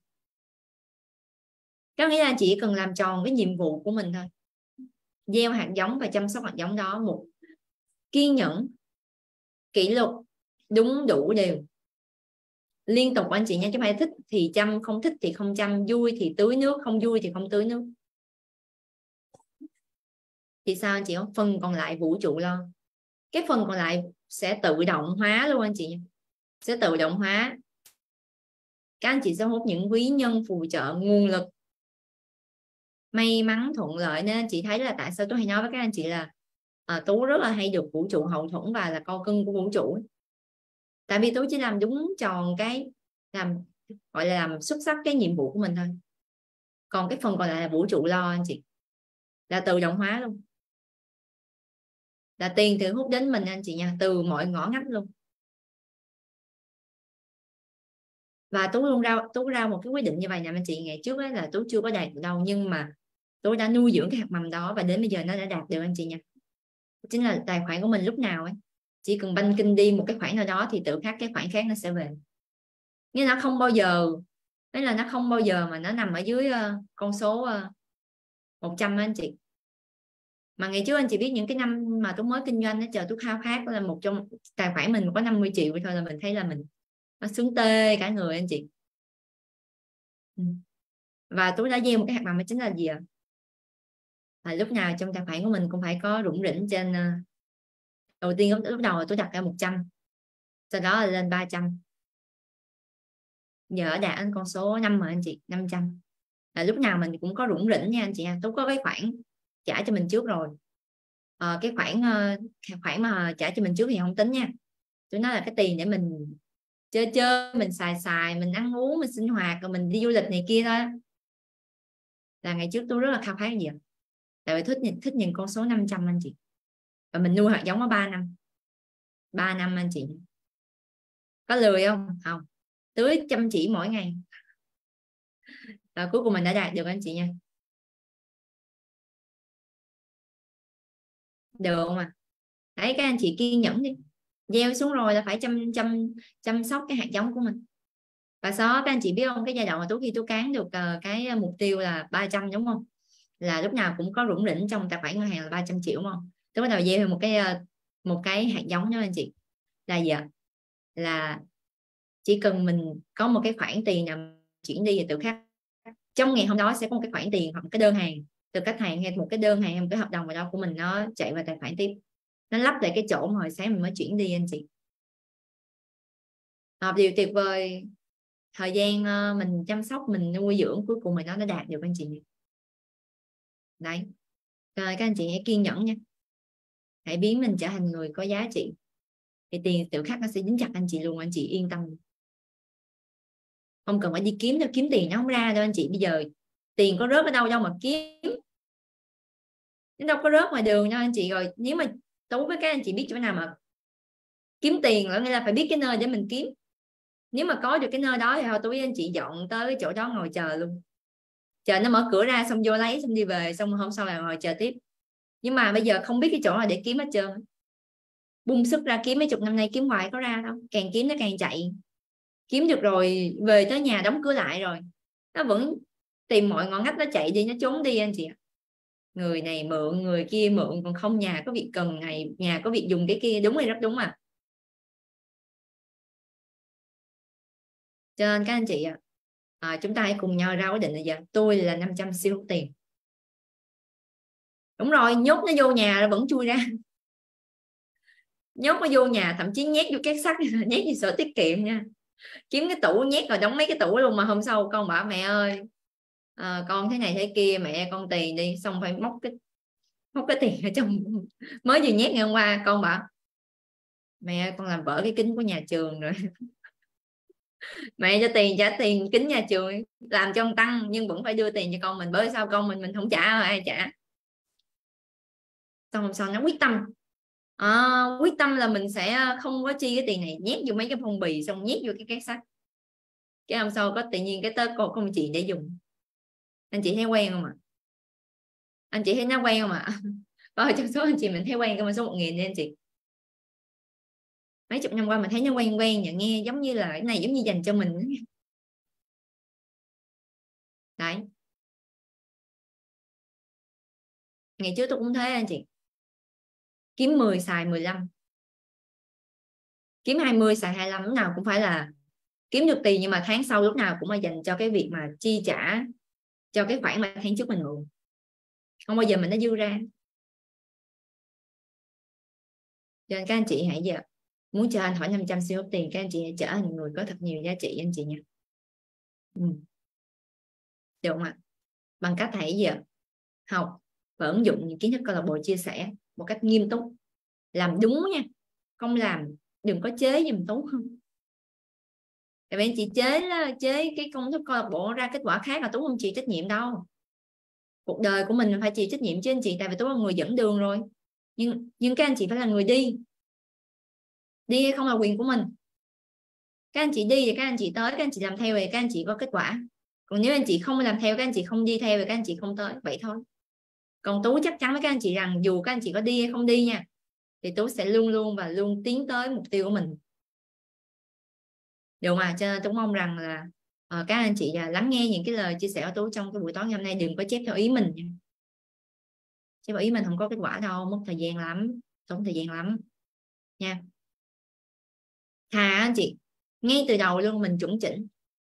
[SPEAKER 1] Có nghĩa là anh chị cần làm tròn cái nhiệm vụ của mình thôi, gieo hạt giống và chăm sóc hạt giống đó một kiên nhẫn, kỷ luật, đúng đủ đều, liên tục anh chị nha, chứ không phải thích thì chăm, không thích thì không chăm, vui thì tưới nước, không vui thì không tưới nước. Thì sao anh chị? Không, phần còn lại vũ trụ lo. Cái phần còn lại sẽ tự động hóa luôn anh chị, sẽ tự động hóa. Các anh chị sẽ hút những quý nhân phù trợ, nguồn lực, may mắn, thuận lợi. Nên anh chị thấy là tại sao tôi hay nói với các anh chị là Tú rất là hay được vũ trụ hậu thuẫn và là con cưng của vũ trụ. Tại vì Tú chỉ làm đúng tròn cái, làm gọi là làm xuất sắc cái nhiệm vụ của mình thôi. Còn cái phần còn lại là vũ trụ lo anh chị, là tự động hóa luôn, là tiền tự hút đến mình anh chị nha, từ mọi ngõ ngách luôn. Và Tú ra một cái quyết định như vậy nè anh chị. Ngày trước ấy là Tú chưa có đạt được đâu, nhưng mà Tú đã nuôi dưỡng cái hạt mầm đó và đến bây giờ nó đã đạt được anh chị nha. Chính là tài khoản của mình lúc nào ấy chỉ cần banh kinh đi một cái khoản nào đó thì tự khắc cái khoản khác nó sẽ về. Nhưng nó không bao giờ, đấy là nó không bao giờ mà nó nằm ở dưới con số 100 anh chị. Mà ngày trước anh chị biết những cái năm mà Tú mới kinh doanh, nó chờ Tú khao khát là một trong tài khoản mình có 50 triệu thôi là mình thấy là mình nó sướng tê cả người anh chị. Và Tú đã gieo một cái hạt mầm đó chính là gì ạ? Lúc nào trong tài khoản của mình cũng phải có rủng rỉnh trên đầu tiên lúc đầu tôi đặt ra 100, sau đó là lên 300, giờ đạt con số 5 rồi anh chị, 500. Lúc nào mình cũng có rủng rỉnh nha anh chị. Tôi có cái khoản trả cho mình trước rồi. Cái khoản mà trả cho mình trước thì không tính nha. Tôi nói là cái tiền để mình chơi, mình xài, mình ăn uống, mình sinh hoạt, rồi mình đi du lịch này kia thôi. Là ngày trước tôi rất là khao khát gì ạ? Tại vì thích nhìn con số 500 anh chị. Và mình nuôi hạt giống ở 3 năm. 3 năm anh chị. Có lười không? Không. Tưới chăm chỉ mỗi ngày. Và cuối cùng mình đã đạt được anh chị nha. Được không ạ? Đấy, các anh chị kiên nhẫn đi. Gieo xuống rồi là phải chăm sóc cái hạt giống của mình. Và sau đó các anh chị biết không, cái giai đoạn mà khi tôi cán được cái mục tiêu là 300 đúng không? Là lúc nào cũng có rủng rỉnh trong tài khoản ngân hàng là 300 triệu đúng không? Tôi bắt đầu gieo một cái hạt giống đó anh chị. Là gì ạ? Là chỉ cần mình có một cái khoản tiền nào chuyển đi thì tự khắc trong ngày hôm đó sẽ có một cái khoản tiền hoặc một cái đơn hàng từ khách hàng, hay một cái đơn hàng hay một cái hợp đồng nào đó của mình nó chạy vào tài khoản tiếp, nó lắp lại cái chỗ mà hồi sáng mình mới chuyển đi anh chị. Điều tuyệt vời, thời gian mình chăm sóc, mình nuôi dưỡng, cuối cùng mình nó đã đạt được anh chị. Đấy, rồi các anh chị hãy kiên nhẫn nha, hãy biến mình trở thành người có giá trị thì tiền tự khắc nó sẽ dính chặt anh chị luôn, anh chị yên tâm. Không cần phải đi kiếm đâu, kiếm tiền nó không ra đâu anh chị. Bây giờ tiền có rớt ở đâu mà kiếm, nó đâu có rớt ngoài đường đâu anh chị. Rồi nếu mà Tú với các anh chị biết chỗ nào mà kiếm tiền là nghĩa là phải biết cái nơi để mình kiếm. Nếu mà có được cái nơi đó thì thôi Tú với anh chị dọn tới cái chỗ đó ngồi chờ luôn, chờ nó mở cửa ra xong vô lấy xong đi về, xong hôm sau là ngồi chờ tiếp. Nhưng mà bây giờ không biết cái chỗ nào để kiếm hết trơn, bung sức ra kiếm mấy chục năm nay kiếm hoài có ra đâu, càng kiếm nó càng chạy. Kiếm được rồi về tới nhà đóng cửa lại rồi nó vẫn tìm mọi ngõ ngách, nó chạy đi, nó trốn đi anh chị ạ. Người này mượn, người kia mượn, còn không nhà có việc cần, này nhà có việc dùng cái kia. Đúng rồi, rất đúng à. Cho nên các anh chị chúng ta hãy cùng nhau ra quyết định là giờ tôi là 500 siêu hút tiền. Đúng rồi, nhốt nó vô nhà nó vẫn chui ra. Nhốt nó vô nhà, thậm chí nhét vô két sắt, nhét vô sổ tiết kiệm nha, kiếm cái tủ nhét rồi đóng mấy cái tủ luôn. Mà hôm sau con bảo mẹ ơi con thế này thế kia, mẹ con tiền đi, xong phải móc cái không có tiền ở trong, mới vừa nhét ngày hôm qua con bảo mẹ con làm vỡ cái kính của nhà trường rồi. Mẹ cho tiền, trả tiền kính nhà trường làm cho con tăng nhưng vẫn phải đưa tiền cho con mình, bởi sao con mình không trả rồi ai trả. Xong hôm sau nó quyết tâm, quyết tâm là mình sẽ không có chi cái tiền này, nhét vô mấy cái phong bì xong nhét vô cái két sắt. Cái hôm sau có tự nhiên cái tết cô không chị để dùng. Anh chị thấy quen không ạ? Anh chị thấy nó quen không ạ? Trong số anh chị mình thấy quen cái số 1000 đi anh chị. Mấy chục năm qua mình thấy nó quen quen và nghe giống như là cái này giống như dành cho mình đấy. Ngày trước tôi cũng thế anh chị, kiếm 10 xài 15, kiếm 20 xài 25, lúc nào cũng phải là kiếm được tiền nhưng mà tháng sau lúc nào cũng là dành cho cái việc mà chi trả cho cái khoản mà tháng trước mình mượn, không bao giờ mình nó dư ra. Cho nên các anh chị hãy giờ muốn cho anh hỏi 500 siêu hấp tiền, các anh chị hãy trở thành người có thật nhiều giá trị anh chị nha. Được không ạ? Bằng cách hãy giờ học và ứng dụng những kiến thức câu lạc bộ chia sẻ một cách nghiêm túc, làm đúng nha, không làm đừng có chế giùm Tú không. Tại vì anh chị chế cái công thức câu lạc bộ ra kết quả khác là Tú không chịu trách nhiệm đâu. Cuộc đời của mình phải chịu trách nhiệm chứ anh chị, tại vì Tú là người dẫn đường rồi, nhưng các anh chị phải là người đi hay không là quyền của mình. Các anh chị đi thì các anh chị tới, các anh chị làm theo thì các anh chị có kết quả, còn nếu anh chị không làm theo, các anh chị không đi theo thì các anh chị không tới, vậy thôi. Còn Tú chắc chắn với các anh chị rằng dù các anh chị có đi hay không đi nha, thì Tú sẽ luôn luôn và luôn tiến tới mục tiêu của mình, được mà. Cho nên Tú mong rằng là các anh chị lắng nghe những cái lời chia sẻ của Tú trong cái buổi tối ngày hôm nay, đừng có chép theo ý mình nha. Chép theo ý mình không có kết quả đâu, mất thời gian lắm, tốn thời gian lắm nha. Thà anh chị ngay từ đầu luôn mình chuẩn chỉnh,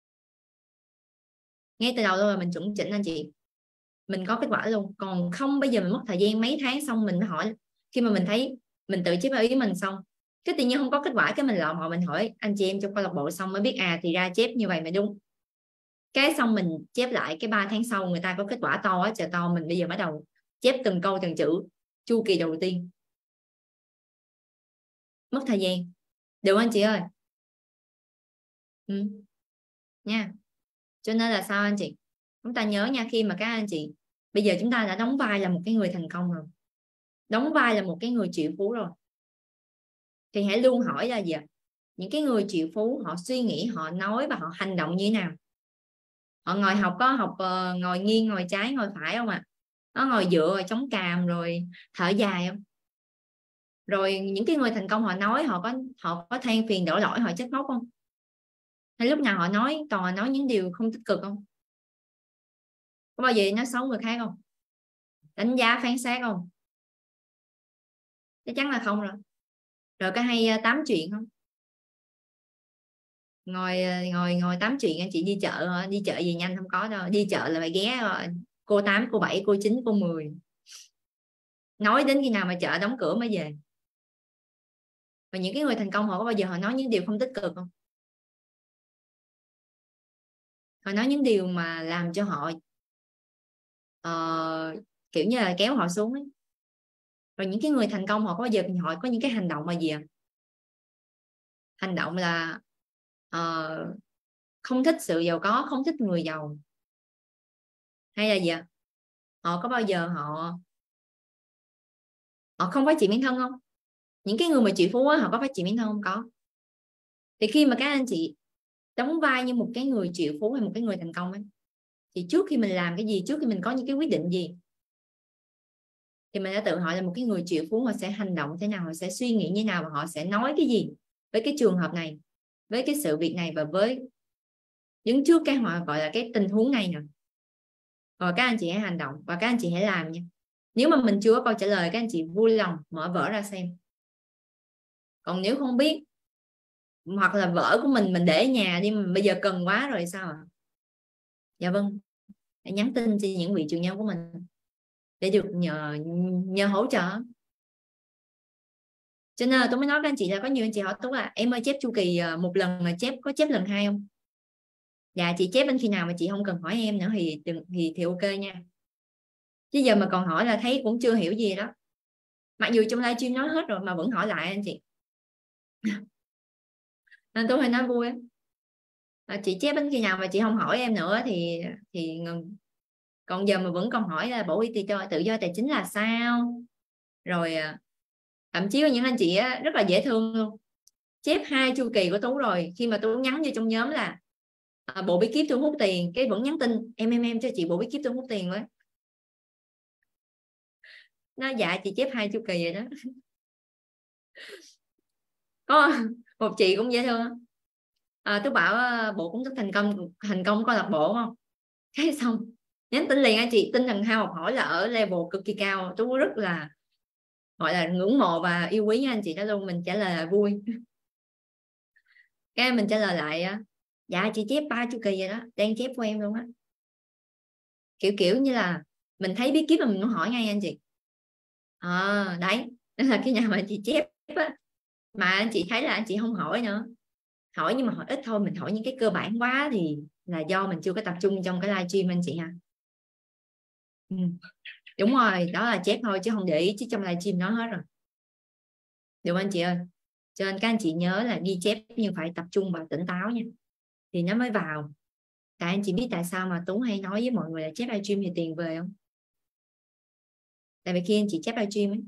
[SPEAKER 1] ngay từ đầu luôn là mình chuẩn chỉnh anh chị, mình có kết quả luôn. Còn không bây giờ mình mất thời gian mấy tháng xong mình hỏi, khi mà mình thấy mình tự chép theo ý mình xong cái tự nhiên không có kết quả, cái mình lộn họ mình hỏi anh chị em trong câu lạc bộ xong mới biết thì ra chép như vậy mà đúng. Cái xong mình chép lại cái 3 tháng sau người ta có kết quả to quá trời to, mình bây giờ bắt đầu chép từng câu từng chữ, chu kỳ đầu tiên mất thời gian, được anh chị ơi. Nha. Cho nên là sao anh chị, chúng ta nhớ nha, khi mà các anh chị bây giờ chúng ta đã đóng vai là một cái người thành công rồi, đóng vai là một cái người triệu phú rồi, thì hãy luôn hỏi là gì ạ? Những cái người triệu phú họ suy nghĩ, họ nói và họ hành động như thế nào? Họ ngồi học có học ngồi nghiêng ngồi trái ngồi phải không ạ? Nó ngồi dựa rồi chống cằm rồi thở dài không? Rồi những cái người thành công họ nói họ có than phiền đổ lỗi, họ trách móc không? Hay lúc nào họ nói toàn là nói những điều không tích cực không? Có bao giờ nói xấu người khác không? Đánh giá phán xét không? Chắc chắn là không rồi. Rồi có hay tám chuyện không? Ngồi ngồi tám chuyện anh chị đi chợ gì nhanh không có đâu, đi chợ là phải ghé cô 8 cô 7 cô 9 cô 10, nói đến khi nào mà chợ đóng cửa mới về. Và những cái người thành công họ có bao giờ họ nói những điều không tích cực không? Họ nói những điều mà làm cho họ kiểu như là kéo họ xuống ấy. Rồi những cái người thành công họ có bao giờ họ có những cái hành động là gì ạ? Hành động là không thích sự giàu có, không thích người giàu, hay là gì ạ? Họ có bao giờ họ không phát triển bản thân không? Những cái người mà triệu phú á, họ có phát triển bản thân không? Có. Thì khi mà các anh chị đóng vai như một cái người triệu phú hay một cái người thành công ấy, thì trước khi mình làm cái gì, trước khi mình có những cái quyết định gì, thì mình đã tự hỏi là một cái người triệu phú họ sẽ hành động thế nào, họ sẽ suy nghĩ như nào và họ sẽ nói cái gì với cái trường hợp này, với cái sự việc này và với đứng trước cái họ gọi là cái tình huống này nè. Rồi các anh chị hãy hành động và các anh chị hãy làm nha. Nếu mà mình chưa có câu trả lời, các anh chị vui lòng mở vở ra xem. Còn nếu không biết, hoặc là vở của mình để ở nhà đi, mà bây giờ cần quá rồi sao ạ? Dạ vâng, hãy nhắn tin cho những vị chủ nhân của mình để được nhờ hỗ trợ. Cho nên là tôi mới nói với anh chị là có nhiều anh chị hỏi tôi là em ơi chép chu kỳ một lần mà có chép lần hai không? Dạ chị chép đến khi nào mà chị không cần hỏi em nữa thì ok nha. chứ giờ mà còn hỏi là thấy cũng chưa hiểu gì đó, mặc dù trong livestream nói hết rồi mà vẫn hỏi lại anh chị. Nên tôi hay nói vui chị chép đến khi nào mà chị không hỏi em nữa thì ngừng. Còn giờ mà vẫn còn hỏi là bộ quy tự do tài chính là sao, rồi thậm chí có những anh chị rất là dễ thương luôn, chép 2 chu kỳ của Tú rồi, khi mà Tú nhắn vô trong nhóm là bộ bí kíp thu hút tiền, cái vẫn nhắn tin em cho chị bộ bí kíp thu hút tiền với. Nó dạ chị chép 2 chu kỳ rồi đó. Có một chị cũng dễ thương, Tú bảo bộ cũng rất thành công câu lạc bộ không, cái xong nhắn tin liền anh chị, tinh thần ham học hỏi là ở level cực kỳ cao. Tú rất là gọi là ngưỡng mộ và yêu quý anh chị đó luôn. Mình trả lời là vui, cái mình trả lời lại dạ chị chép 3 chu kỳ rồi đó, đang chép của em luôn á, kiểu như là mình thấy bí kíp mà mình muốn hỏi ngay anh chị. Đấy, đó là cái nhà mà chị chép á, mà anh chị thấy là anh chị không hỏi nữa, hỏi nhưng mà hỏi ít thôi, mình hỏi những cái cơ bản quá thì là do mình chưa có tập trung trong cái livestream anh chị ha. Đúng rồi, đó là chép thôi chứ không để ý, chứ trong livestream nói hết rồi. Được anh chị ơi, cho nên các anh chị nhớ là ghi chép nhưng phải tập trung và tỉnh táo nha, thì nó mới vào. Tại anh chị biết tại sao mà Tú hay nói với mọi người là chép livestream thì tiền về không? Tại vì khi anh chị chép livestream ấy,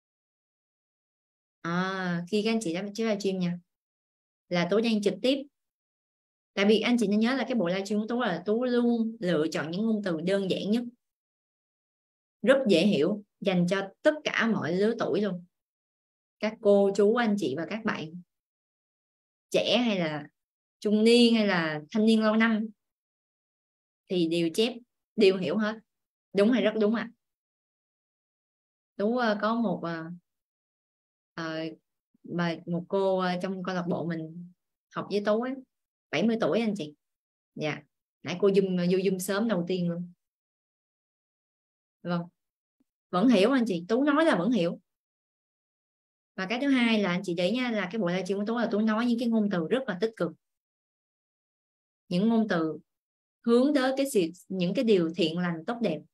[SPEAKER 1] khi các anh chị chép livestream nha, là Tú đang trực tiếp. Tại vì anh chị nên nhớ là cái bộ livestream của Tú là Tú luôn lựa chọn những ngôn từ đơn giản nhất, rất dễ hiểu, dành cho tất cả mọi lứa tuổi luôn, các cô chú anh chị và các bạn trẻ hay là trung niên hay là thanh niên lâu năm thì đều chép, đều hiểu hết. Đúng hay rất đúng ạ. Tú có một cô trong câu lạc bộ mình học với Tú ấy, 70 tuổi anh chị. Dạ, nãy cô vô Zoom sớm đầu tiên luôn. Vâng, vẫn hiểu anh chị, Tú nói là vẫn hiểu. Và cái thứ hai là anh chị để nha, là cái buổi livestream của Tú là Tú nói những cái ngôn từ rất là tích cực, những ngôn từ hướng tới những cái điều thiện lành tốt đẹp,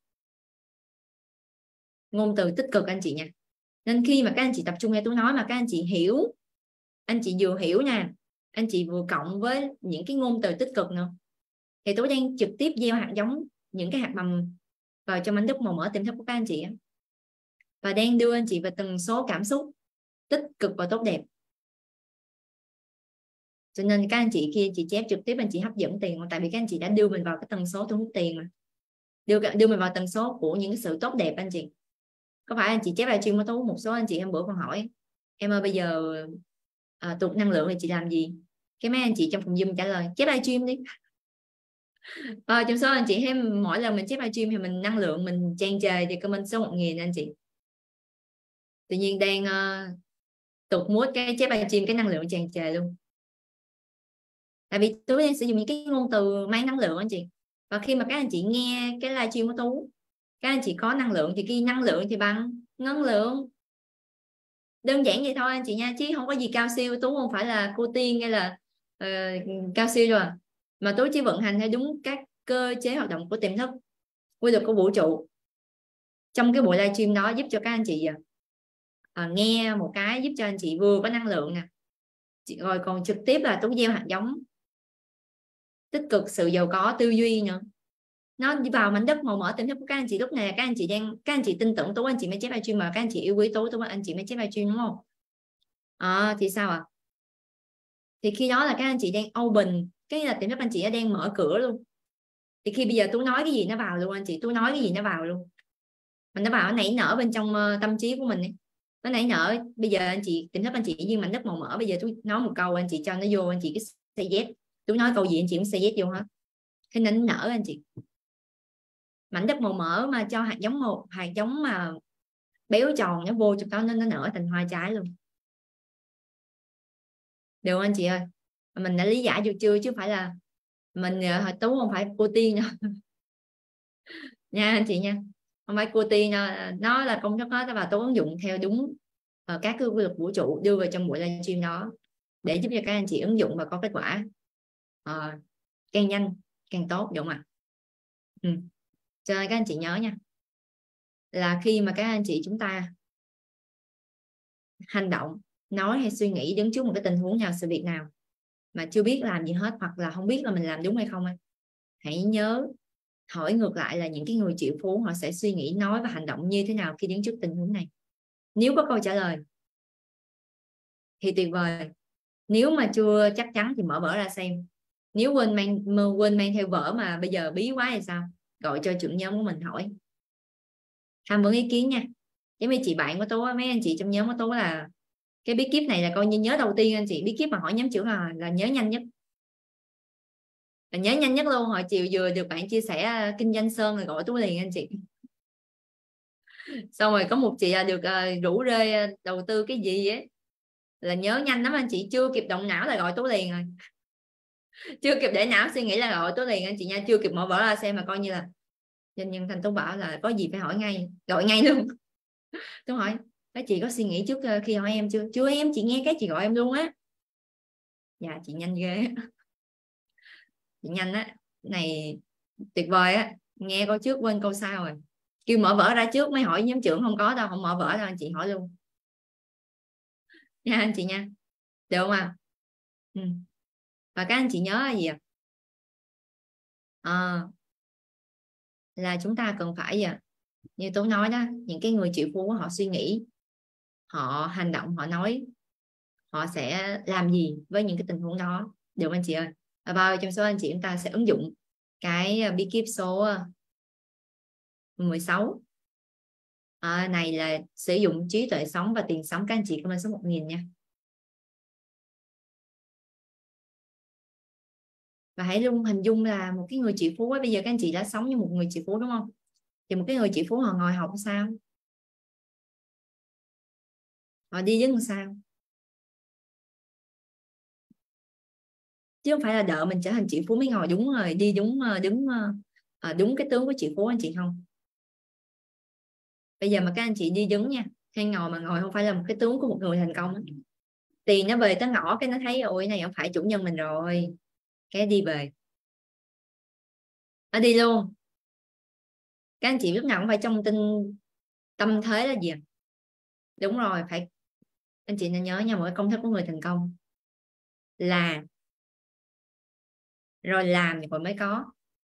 [SPEAKER 1] ngôn từ tích cực anh chị nha. Nên khi mà các anh chị tập trung nghe Tú nói mà các anh chị hiểu, anh chị vừa hiểu nè, anh chị vừa cộng với những cái ngôn từ tích cực nữa, thì Tú đang trực tiếp gieo hạt giống, những cái hạt mầm vào trong mảnh đất màu mỡ tiềm thức của các anh chị, và đang đưa anh chị vào tần số cảm xúc tích cực và tốt đẹp. Cho nên các anh chị khi chị chép trực tiếp anh chị hấp dẫn tiền, tại vì các anh chị đã đưa mình vào cái tần số thu hút tiền mà, đưa mình vào tần số của những cái sự tốt đẹp anh chị. Có phải anh chị chép livestream của Tú, một số anh chị em bữa còn hỏi em ơi bây giờ tụt năng lượng thì chị làm gì, cái mấy anh chị trong phòng Zoom trả lời chép livestream đi. Trong số anh chị thấy mỗi lần mình chép livestream thì mình năng lượng mình tràn trề thì comment số 1000 anh chị. Tự nhiên đang tụt mood cái chép livestream cái năng lượng tràn trề luôn. Tại vì Tú đang sử dụng những cái ngôn từ mang năng lượng anh chị, và khi mà các anh chị nghe cái livestream của Tú, các anh chị có năng lượng thì ghi năng lượng thì bằng ngân lượng, đơn giản vậy thôi anh chị nha, chứ không có gì cao siêu. Tú không phải là cô tiên hay là cao siêu rồi, mà Tú chỉ vận hành theo đúng các cơ chế hoạt động của tiềm thức, quy luật của vũ trụ. Trong cái buổi livestream đó giúp cho các anh chị nghe một cái giúp cho anh chị vừa có năng lượng nè, rồi còn trực tiếp là Tú gieo hạt giống tích cực, sự giàu có, tư duy nữa, nó đi vào mảnh đất màu mỡ tiềm thức của các anh chị. Lúc này các anh chị tin tưởng Tú, anh chị mới chép livestream, mà các anh chị yêu quý Tú, anh chị mới chép livestream đúng không? Thì sao ạ? Thì khi đó là các anh chị đang open, cái là tiềm thức anh chị đã đang mở cửa luôn. Thì khi bây giờ Tú nói cái gì nó vào luôn anh chị, Tú nói cái gì nó vào luôn, mình nó vào, nó nảy nở bên trong tâm trí của mình ấy. Nó nảy nở, bây giờ anh chị tiềm thức anh chị viên mảnh đất màu mỡ, bây giờ Tú nói một câu anh chị cho nó vô, anh chị cứ say yes. Tú nói câu gì anh chị cũng say yes vô hết, thế nên nó nở anh chị. Mảnh đất màu mỡ mà cho hạt giống mà béo tròn nó vô trong đó, nó nở thành hoa trái luôn. Được không anh chị ơi? Mình đã lý giải được chưa, chứ phải là mình Tú không phải cô tiên đâu nha anh chị nha, không phải cô tiên đâu. Nó là công thức hết và Tú ứng dụng theo đúng các cái quy luật vũ trụ đưa vào trong buổi livestream đó, để giúp cho các anh chị ứng dụng và có kết quả càng nhanh càng tốt, đúng không ạ? Cho nên các anh chị nhớ nha. là khi mà các anh chị chúng ta hành động, nói hay suy nghĩ đứng trước một cái tình huống nào, sự việc nào mà chưa biết làm gì hết, hoặc là không biết là mình làm đúng hay không, hãy nhớ hỏi ngược lại là những cái người triệu phú họ sẽ suy nghĩ, nói và hành động như thế nào khi đứng trước tình huống này. Nếu có câu trả lời thì tuyệt vời, nếu mà chưa chắc chắn thì mở vở ra xem. Nếu quên mang theo vở mà bây giờ bí quá thì sao, gọi cho trưởng nhóm của mình hỏi, tham vấn ý kiến nha. Giống như chị bạn của tôi, mấy anh chị trong nhóm của tôi, là cái bí kíp này là coi như nhớ đầu tiên anh chị. Bí kíp mà hỏi nhóm trưởng là nhớ nhanh nhất, là nhớ nhanh nhất luôn. Hồi chiều vừa được bạn chia sẻ kinh doanh sơn rồi gọi tôi liền anh chị. Xong rồi có một chị được rủ rê đầu tư cái gì ấy, là nhớ nhanh lắm anh chị, chưa kịp động não là gọi tôi liền rồi, chưa kịp để não suy nghĩ là gọi tôi liền anh chị nha, chưa kịp mở vở ra xem mà coi như là doanh nhân Thành Tú bảo là có gì phải hỏi ngay, gọi ngay luôn. Tôi hỏi các chị có suy nghĩ trước khi hỏi em chưa? Chưa em, chị nghe cái chị gọi em luôn á. Dạ chị nhanh ghê. Chị nhanh á, này tuyệt vời á, nghe câu trước quên câu sau rồi, kêu mở vở ra trước mới hỏi nhóm trưởng, không có đâu, không mở vở ra anh chị hỏi luôn nha anh chị nha, được không ạ? Ừ. Và các anh chị nhớ là gì ạ? Là chúng ta cần phải như tôi nói đó, những cái người triệu phú họ suy nghĩ, họ hành động, họ nói, họ sẽ làm gì với những cái tình huống đó, được không anh chị ơi? Và bao trong số anh chị chúng ta sẽ ứng dụng cái bí kíp số 16 này, là sử dụng trí tuệ sống và tiền sống. Các anh chị comment số 1000 nha. Và hãy luôn hình dung là một cái người triệu phú ấy, bây giờ các anh chị đã sống như một người triệu phú đúng không? Thì một cái người triệu phú họ ngồi học sao, họ đi đứng sao, chứ không phải là đợi mình trở thành triệu phú mới ngồi đúng rồi, đi đúng đứng đúng cái tướng của triệu phú anh chị không? Bây giờ mà các anh chị đi đứng nha, hay ngồi mà ngồi không phải là một cái tướng của một người thành công ấy. Tiền nó về tới ngõ cái nó thấy ôi này không phải chủ nhân mình rồi, cái đi về, nó đi luôn. Các anh chị lúc nào cũng phải trong tâm thế là gì? Đúng rồi, phải. Anh chị nên nhớ nha, mỗi công thức của người thành công là rồi làm rồi mới có.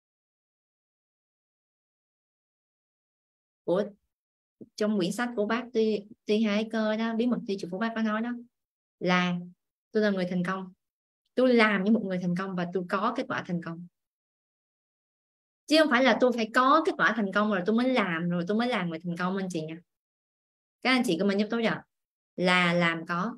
[SPEAKER 1] Của trong quyển sách của bác Tuy Hai Cơ đó, bí mật tiêu chuẩn của bác có nói đó, là tôi là người thành công, tôi làm như một người thành công và tôi có kết quả thành công, chứ không phải là tôi phải có kết quả thành công rồi tôi mới làm, rồi tôi mới làm người thành công anh chị nha. Các anh chị comment giúp tôi giờ là làm có.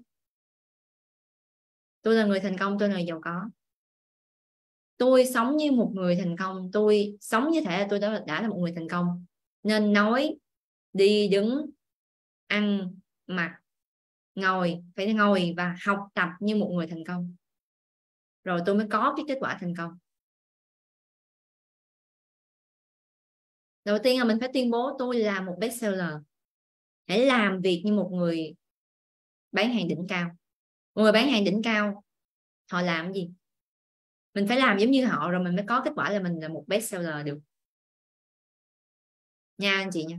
[SPEAKER 1] Tôi là người thành công, tôi là người giàu có, tôi sống như một người thành công, tôi sống như thể là tôi đã là một người thành công, nên nói, đi đứng, ăn mặc, ngồi, phải ngồi và học tập như một người thành công, rồi tôi mới có cái kết quả thành công. Đầu tiên là mình phải tuyên bố tôi là một bestseller. Hãy làm việc như một người bán hàng đỉnh cao. Một người bán hàng đỉnh cao họ làm cái gì? Mình phải làm giống như họ rồi mình mới có kết quả là mình là một bestseller được nha anh chị nha.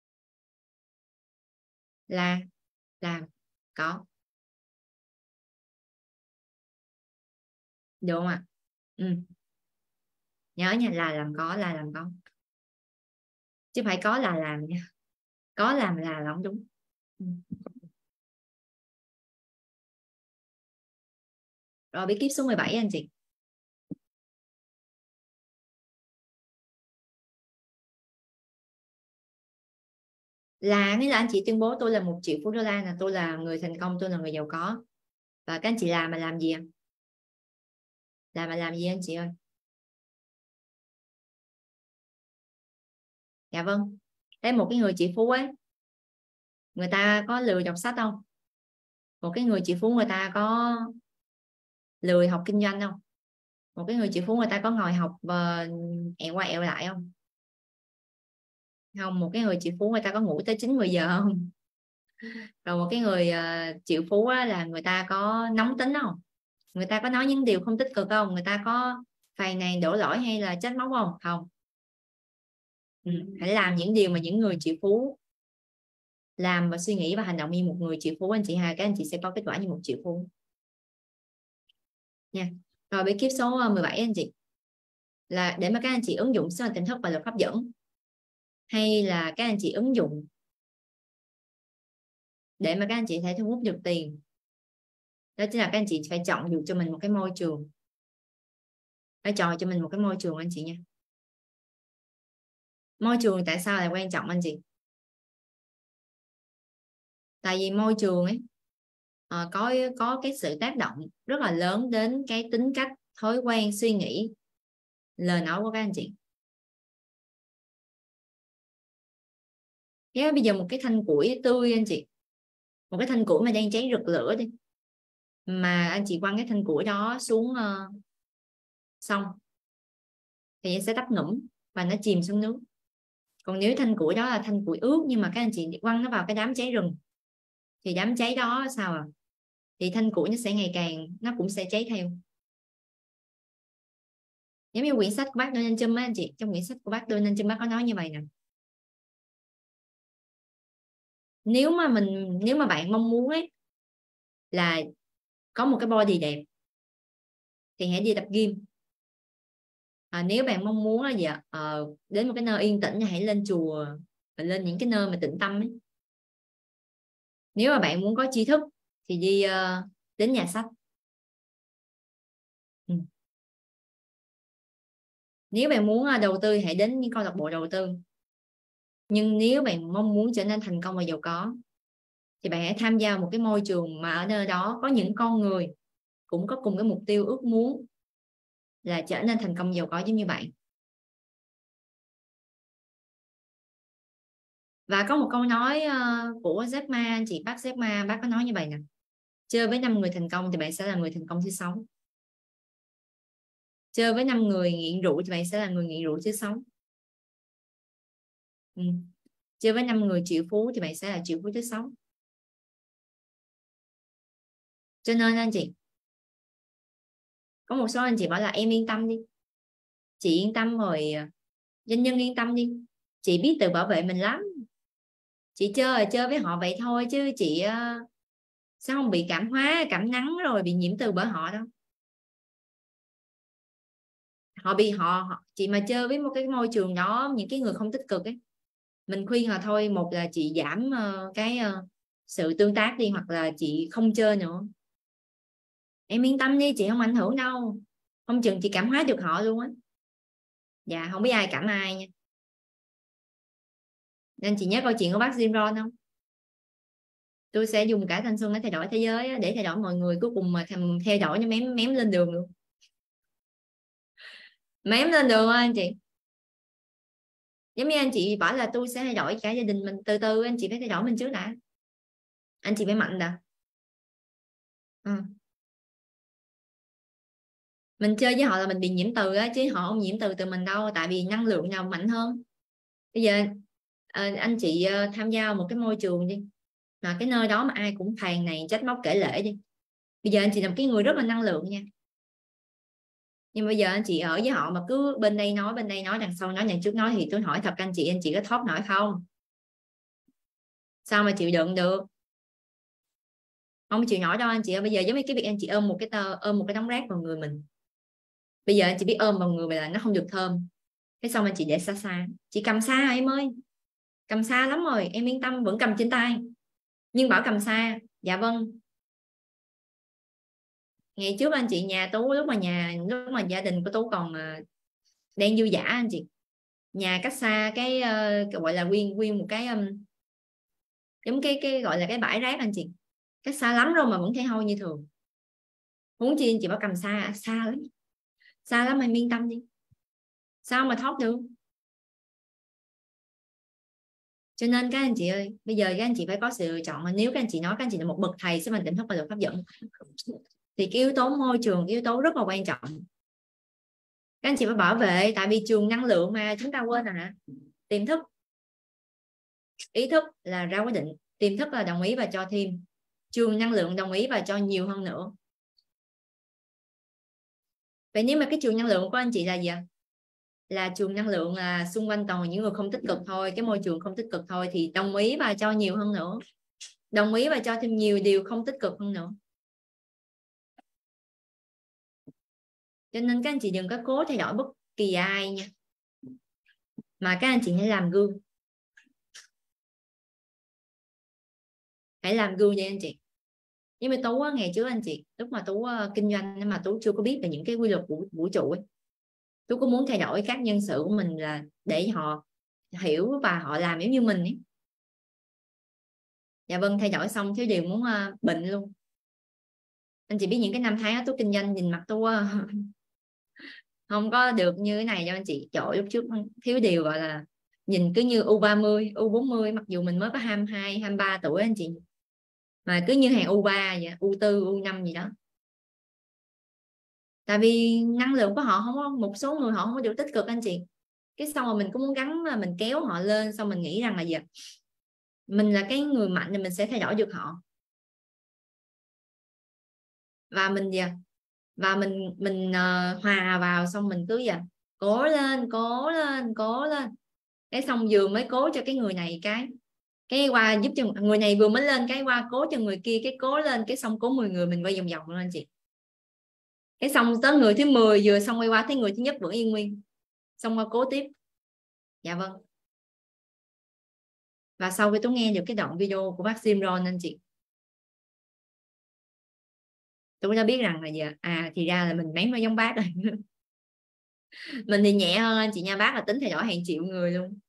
[SPEAKER 1] Là làm có, được không ạ? Ừ. Nhớ nha, là làm có, là làm có, chứ phải có là làm nha, có làm là không đúng. Ừ. Rồi bí kíp số 17 anh chị, là nghĩa là anh chị tuyên bố tôi là 1 triệu phú đô la, là tôi là người thành công, tôi là người giàu có. Và các anh chị làm mà làm gì? Làm mà làm gì anh chị ơi? Dạ vâng. Thế một cái người triệu phú ấy, người ta có lười đọc sách không? Một cái người triệu phú người ta có lười học kinh doanh không? Một cái người triệu phú người ta có ngồi học ẹo qua ẹo lại không? Không. Một cái người triệu phú người ta có ngủ tới 9-10 giờ không? Rồi một cái người triệu phú á, là người ta có nóng tính không? Người ta có nói những điều không tích cực không? Người ta có phàn nàn đổ lỗi hay là trách móc không? Không. Hãy làm những điều mà những người triệu phú làm, và suy nghĩ và hành động như một người triệu phú anh chị ha. Các anh chị sẽ có kết quả như một triệu phú nha. Rồi bí kíp số 17 anh chị, là để mà các anh chị ứng dụng sức mạnh tiềm thức và lực hấp dẫn, hay là các anh chị ứng dụng để mà các anh chị thể thu hút được tiền, đó chính là các anh chị phải chọn được cho mình một cái môi trường, phải chọn cho mình một cái môi trường anh chị nha. Môi trường tại sao lại quan trọng anh chị? Tại vì môi trường ấy có cái sự tác động rất là lớn đến cái tính cách, thói quen, suy nghĩ, lời nói của các anh chị. Nếu bây giờ một cái thanh củi tươi anh chị, một cái thanh củi mà đang cháy rực lửa đi, mà anh chị quăng cái thanh củi đó xuống sông thì nó sẽ tắt ngủm và nó chìm xuống nước. Còn nếu thanh củi đó là thanh củi ướt, nhưng mà các anh chị quăng nó vào cái đám cháy rừng, thì đám cháy đó sao thì thanh củi nó sẽ ngày càng, nó cũng sẽ cháy theo. Giống như quyển sách của bác Donald Trump á anh chị, trong quyển sách của bác Donald Trump bác có nói như vậy nè: nếu mà bạn mong muốn ấy là có một cái body đẹp thì hãy đi tập gym. Nếu bạn mong muốn là gì đến một cái nơi yên tĩnh thì hãy lên chùa, và lên những cái nơi mà tĩnh tâm ấy. Nếu mà bạn muốn có tri thức thì đi đến nhà sách. Nếu bạn muốn đầu tư hãy đến những câu lạc bộ đầu tư. Nhưng nếu bạn mong muốn trở nên thành công và giàu có thì bạn hãy tham gia một cái môi trường mà ở nơi đó có những con người cũng có cùng cái mục tiêu, ước muốn là trở nên thành công giàu có giống như bạn. Và có một câu nói của Jack Ma anh chị, bác Jack Ma, bác có nói như vậy nè: chơi với 5 người thành công thì bạn sẽ là người thành công thứ 6. Chơi với 5 người nghiện rượu thì bạn sẽ là người nghiện rượu thứ 6. Chơi với 5 người triệu phú thì bạn sẽ là triệu phú thứ 6. Cho nên anh chị, có một số anh chị bảo là em yên tâm đi, chị yên tâm rồi, doanh nhân yên tâm đi, chị biết tự bảo vệ mình lắm, chị chơi với họ vậy thôi chứ chị sao không bị cảm hóa, cảm nắng rồi bị nhiễm từ bởi họ đâu. Họ bị chị mà chơi với một cái môi trường đó, những cái người không tích cực ấy, mình khuyên là thôi, một là chị giảm sự tương tác đi, hoặc là chị không chơi nữa. Em yên tâm đi, chị không ảnh hưởng đâu, không chừng chị cảm hóa được họ luôn á. Dạ không biết ai cảm ai nha. Nên chị nhớ câu chuyện của bác Jim Rohn không? Tôi sẽ dùng cả thanh xuân để thay đổi thế giới, để thay đổi mọi người, cuối cùng mà theo đổi nó mém lên đường luôn. Mém lên đường anh chị. Giống như anh chị bảo là tôi sẽ thay đổi cả gia đình mình, từ từ anh chị phải thay đổi mình trước đã, anh chị phải mạnh đã. Mình chơi với họ là mình bị nhiễm từ á, chứ họ không nhiễm từ mình đâu, tại vì năng lượng nào mạnh hơn. Bây giờ anh chị tham gia một cái môi trường đi, mà cái nơi đó mà ai cũng phàn nàn trách móc kể lể đi. Bây giờ anh chị là một cái người rất là năng lượng nha, nhưng bây giờ anh chị ở với họ mà cứ bên đây nói, đằng sau nói, đằng trước nói, thì tôi hỏi thật anh chị có thoát nổi không? Sao mà chịu đựng được? Không chịu nổi đâu anh chị ơi. Bây giờ giống như cái việc anh chị ôm một cái đống rác vào người mình, bây giờ anh chị biết ôm vào người mình là nó không được thơm, cái xong anh chị để xa xa, chị cầm xa em ơi, cầm xa lắm rồi, em yên tâm, vẫn cầm trên tay, nhưng bảo cầm xa. Dạ vâng. Ngày trước anh chị, nhà Tú lúc mà gia đình của Tú còn đang dư dả anh chị, nhà cách xa cái gọi là nguyên một cái giống cái gọi là cái bãi rác anh chị, cách xa lắm rồi mà vẫn thấy hôi như thường. Huống chi anh chị bảo cầm xa, xa lắm em yên tâm đi, sao mà thoát được. Cho nên các anh chị ơi, bây giờ các anh chị phải có sự lựa chọn. Nếu các anh chị nói các anh chị là một bậc thầy sẽ mình tỉnh thức và được hấp dẫn, thì cái yếu tố môi trường, yếu tố rất là quan trọng. Các anh chị phải bảo vệ, tại vì trường năng lượng mà chúng ta quên rồi nè. Tiềm thức, ý thức là ra quyết định, tiềm thức là đồng ý và cho thêm, trường năng lượng đồng ý và cho nhiều hơn nữa. Vậy nếu mà cái trường năng lượng của anh chị là gì ạ? là trường năng lượng là xung quanh toàn là những người không tích cực thôi, cái môi trường không tích cực thôi, thì đồng ý và cho nhiều hơn nữa, đồng ý và cho thêm nhiều điều không tích cực hơn nữa. Cho nên các anh chị đừng có cố thay đổi bất kỳ ai nha, mà các anh chị hãy làm gương, hãy làm gương cho anh chị. Nhưng mà Tú ngày trước anh chị, lúc mà Tú kinh doanh mà Tú chưa có biết về những cái quy luật của vũ trụ ấy, Tú có muốn thay đổi các nhân sự của mình là để họ hiểu và họ làm giống như mình ấy. Dạ vâng, thay đổi xong thiếu điều muốn bệnh luôn. Anh chị biết những cái năm tháng Tú kinh doanh nhìn mặt Tú không có được như thế này đâu anh chị. Trời, lúc trước thiếu điều gọi là nhìn cứ như U30, U40, mặc dù mình mới có 22, 23 tuổi anh chị, mà cứ như hàng U3 vậy, U4, U5 gì đó. Tại vì năng lượng của họ không có, một số người họ không có được tích cực anh chị. Cái xong rồi mình cũng muốn gắn là mình kéo họ lên, xong mình nghĩ rằng là gì, mình là cái người mạnh thì mình sẽ thay đổi được họ. Và mình gì, và mình hòa vào, xong mình cứ vậy cố lên, cố lên, cố lên. Cái xong vừa mới cố cho cái người này, cái qua giúp cho người này vừa mới lên, cái qua cố cho người kia, cái cố lên, cái xong cố 10 người mình quay vòng vòng luôn anh chị. Cái xong tới người thứ 10 vừa xong quay qua thấy người thứ nhất vẫn yên nguyên, xong qua cố tiếp. Dạ vâng. Và sau khi tôi nghe được cái đoạn video của bác Jim Rohn anh chị, tôi đã biết rằng là giờ thì ra là mình mấy mới giống bác rồi. Mình thì nhẹ hơn anh chị nha, bác là tính thay đổi hàng triệu người luôn.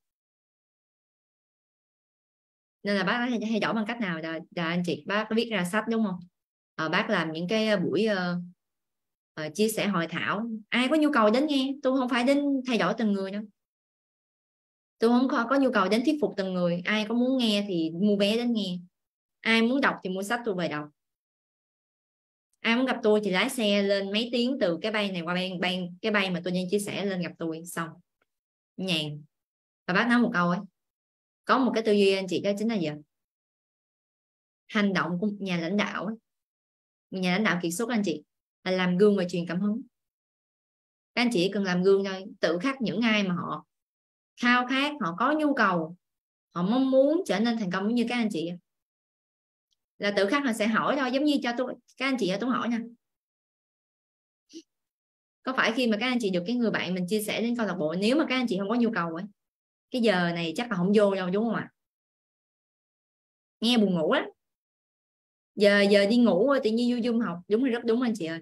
[SPEAKER 1] Nên là bác đã thay đổi bằng cách nào là anh chị, bác có viết ra sách đúng không? Bác làm những cái buổi chia sẻ hội thảo, ai có nhu cầu đến nghe, tôi không phải đến thay đổi từng người đâu, tôi không có nhu cầu đến thuyết phục từng người, ai có muốn nghe thì mua vé đến nghe, ai muốn đọc thì mua sách tôi về đọc, ai muốn gặp tôi thì lái xe lên mấy tiếng từ cái bay này qua cái bay mà tôi đang chia sẻ lên gặp tôi, xong nhàn. Và bác nói một câu ấy, có một cái tư duy anh chị, đó chính là gì? Hành động của một nhà lãnh đạo ấy, một nhà lãnh đạo kiệt xuất anh chị, là làm gương và truyền cảm hứng. Các anh chị cần làm gương thôi, tự khắc những ai mà họ khao khát, họ có nhu cầu, họ mong muốn trở nên thành công giống như các anh chị, là tự khắc họ sẽ hỏi thôi. Giống như cho tôi, các anh chị tôi hỏi nha, có phải khi mà các anh chị được cái người bạn mình chia sẻ đến câu lạc bộ, nếu mà các anh chị không có nhu cầu ấy, cái giờ này chắc là không vô đâu đúng không ạ? Nghe buồn ngủ á, giờ đi ngủ rồi tự nhiên vô Zoom học, đúng rồi, rất đúng anh chị ơi.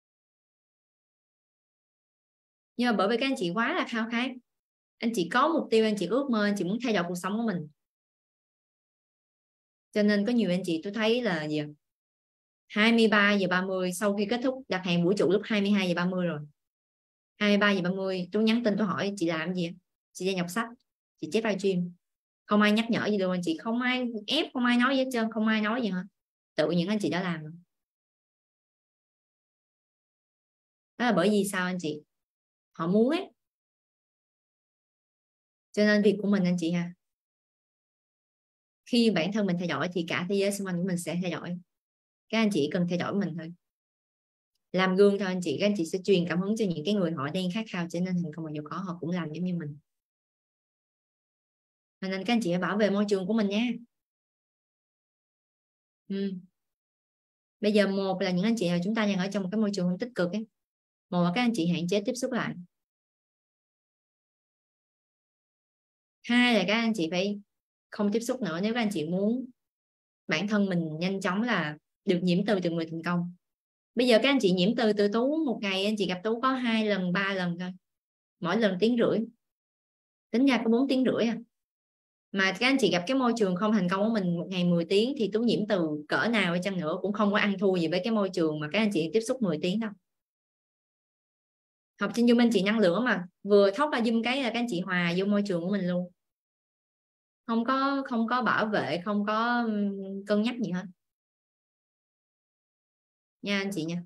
[SPEAKER 1] Nhưng mà bởi vì các anh chị quá là khao khát, anh chị có mục tiêu, anh chị ước mơ, anh chị muốn thay đổi cuộc sống của mình, cho nên có nhiều anh chị tôi thấy là gì, 23:30 sau khi kết thúc đặt hàng vũ trụ lúc 22:30 rồi, 23:30 tôi nhắn tin tôi hỏi chị làm gì, chị đang đọc sách, chị chép livestream, không ai nhắc nhở gì đâu anh chị, không ai ép, không ai nói gì hết trơn, không ai nói gì hết, tự những anh chị đã làm. Đó là bởi vì sao anh chị, họ muốn ấy. Cho nên việc của mình anh chị ha, khi bản thân mình thay đổi thì cả thế giới xung quanh của mình sẽ thay đổi. Các anh chị cần thay đổi mình thôi, làm gương thôi anh chị. Các anh chị sẽ truyền cảm hứng cho những cái người họ đang khát khao trở nên thành công, mà dù có họ cũng làm giống như mình. Nên các anh chị hãy bảo vệ môi trường của mình nha. Bây giờ một là những anh chị là chúng ta đang ở trong một cái môi trường không tích cực ấy, một là các anh chị hạn chế tiếp xúc lại, hai là các anh chị phải không tiếp xúc nữa nếu các anh chị muốn bản thân mình nhanh chóng là được nhiễm từ người thành công. Bây giờ các anh chị nhiễm từ Tú, một ngày anh chị gặp Tú có 2 lần 3 lần thôi, mỗi lần tiếng rưỡi, tính ra có 4 tiếng rưỡi à. Mà các anh chị gặp cái môi trường không thành công của mình một ngày 10 tiếng thì Tú nhiễm từ cỡ nào đi chăng nữa cũng không có ăn thua gì với cái môi trường mà các anh chị tiếp xúc 10 tiếng đâu. Học trên Zoom anh chị năng lượng mà vừa thoát ra Zoom cái là các anh chị hòa vô môi trường của mình luôn, không có bảo vệ, không có cân nhắc gì hết nha anh chị nha.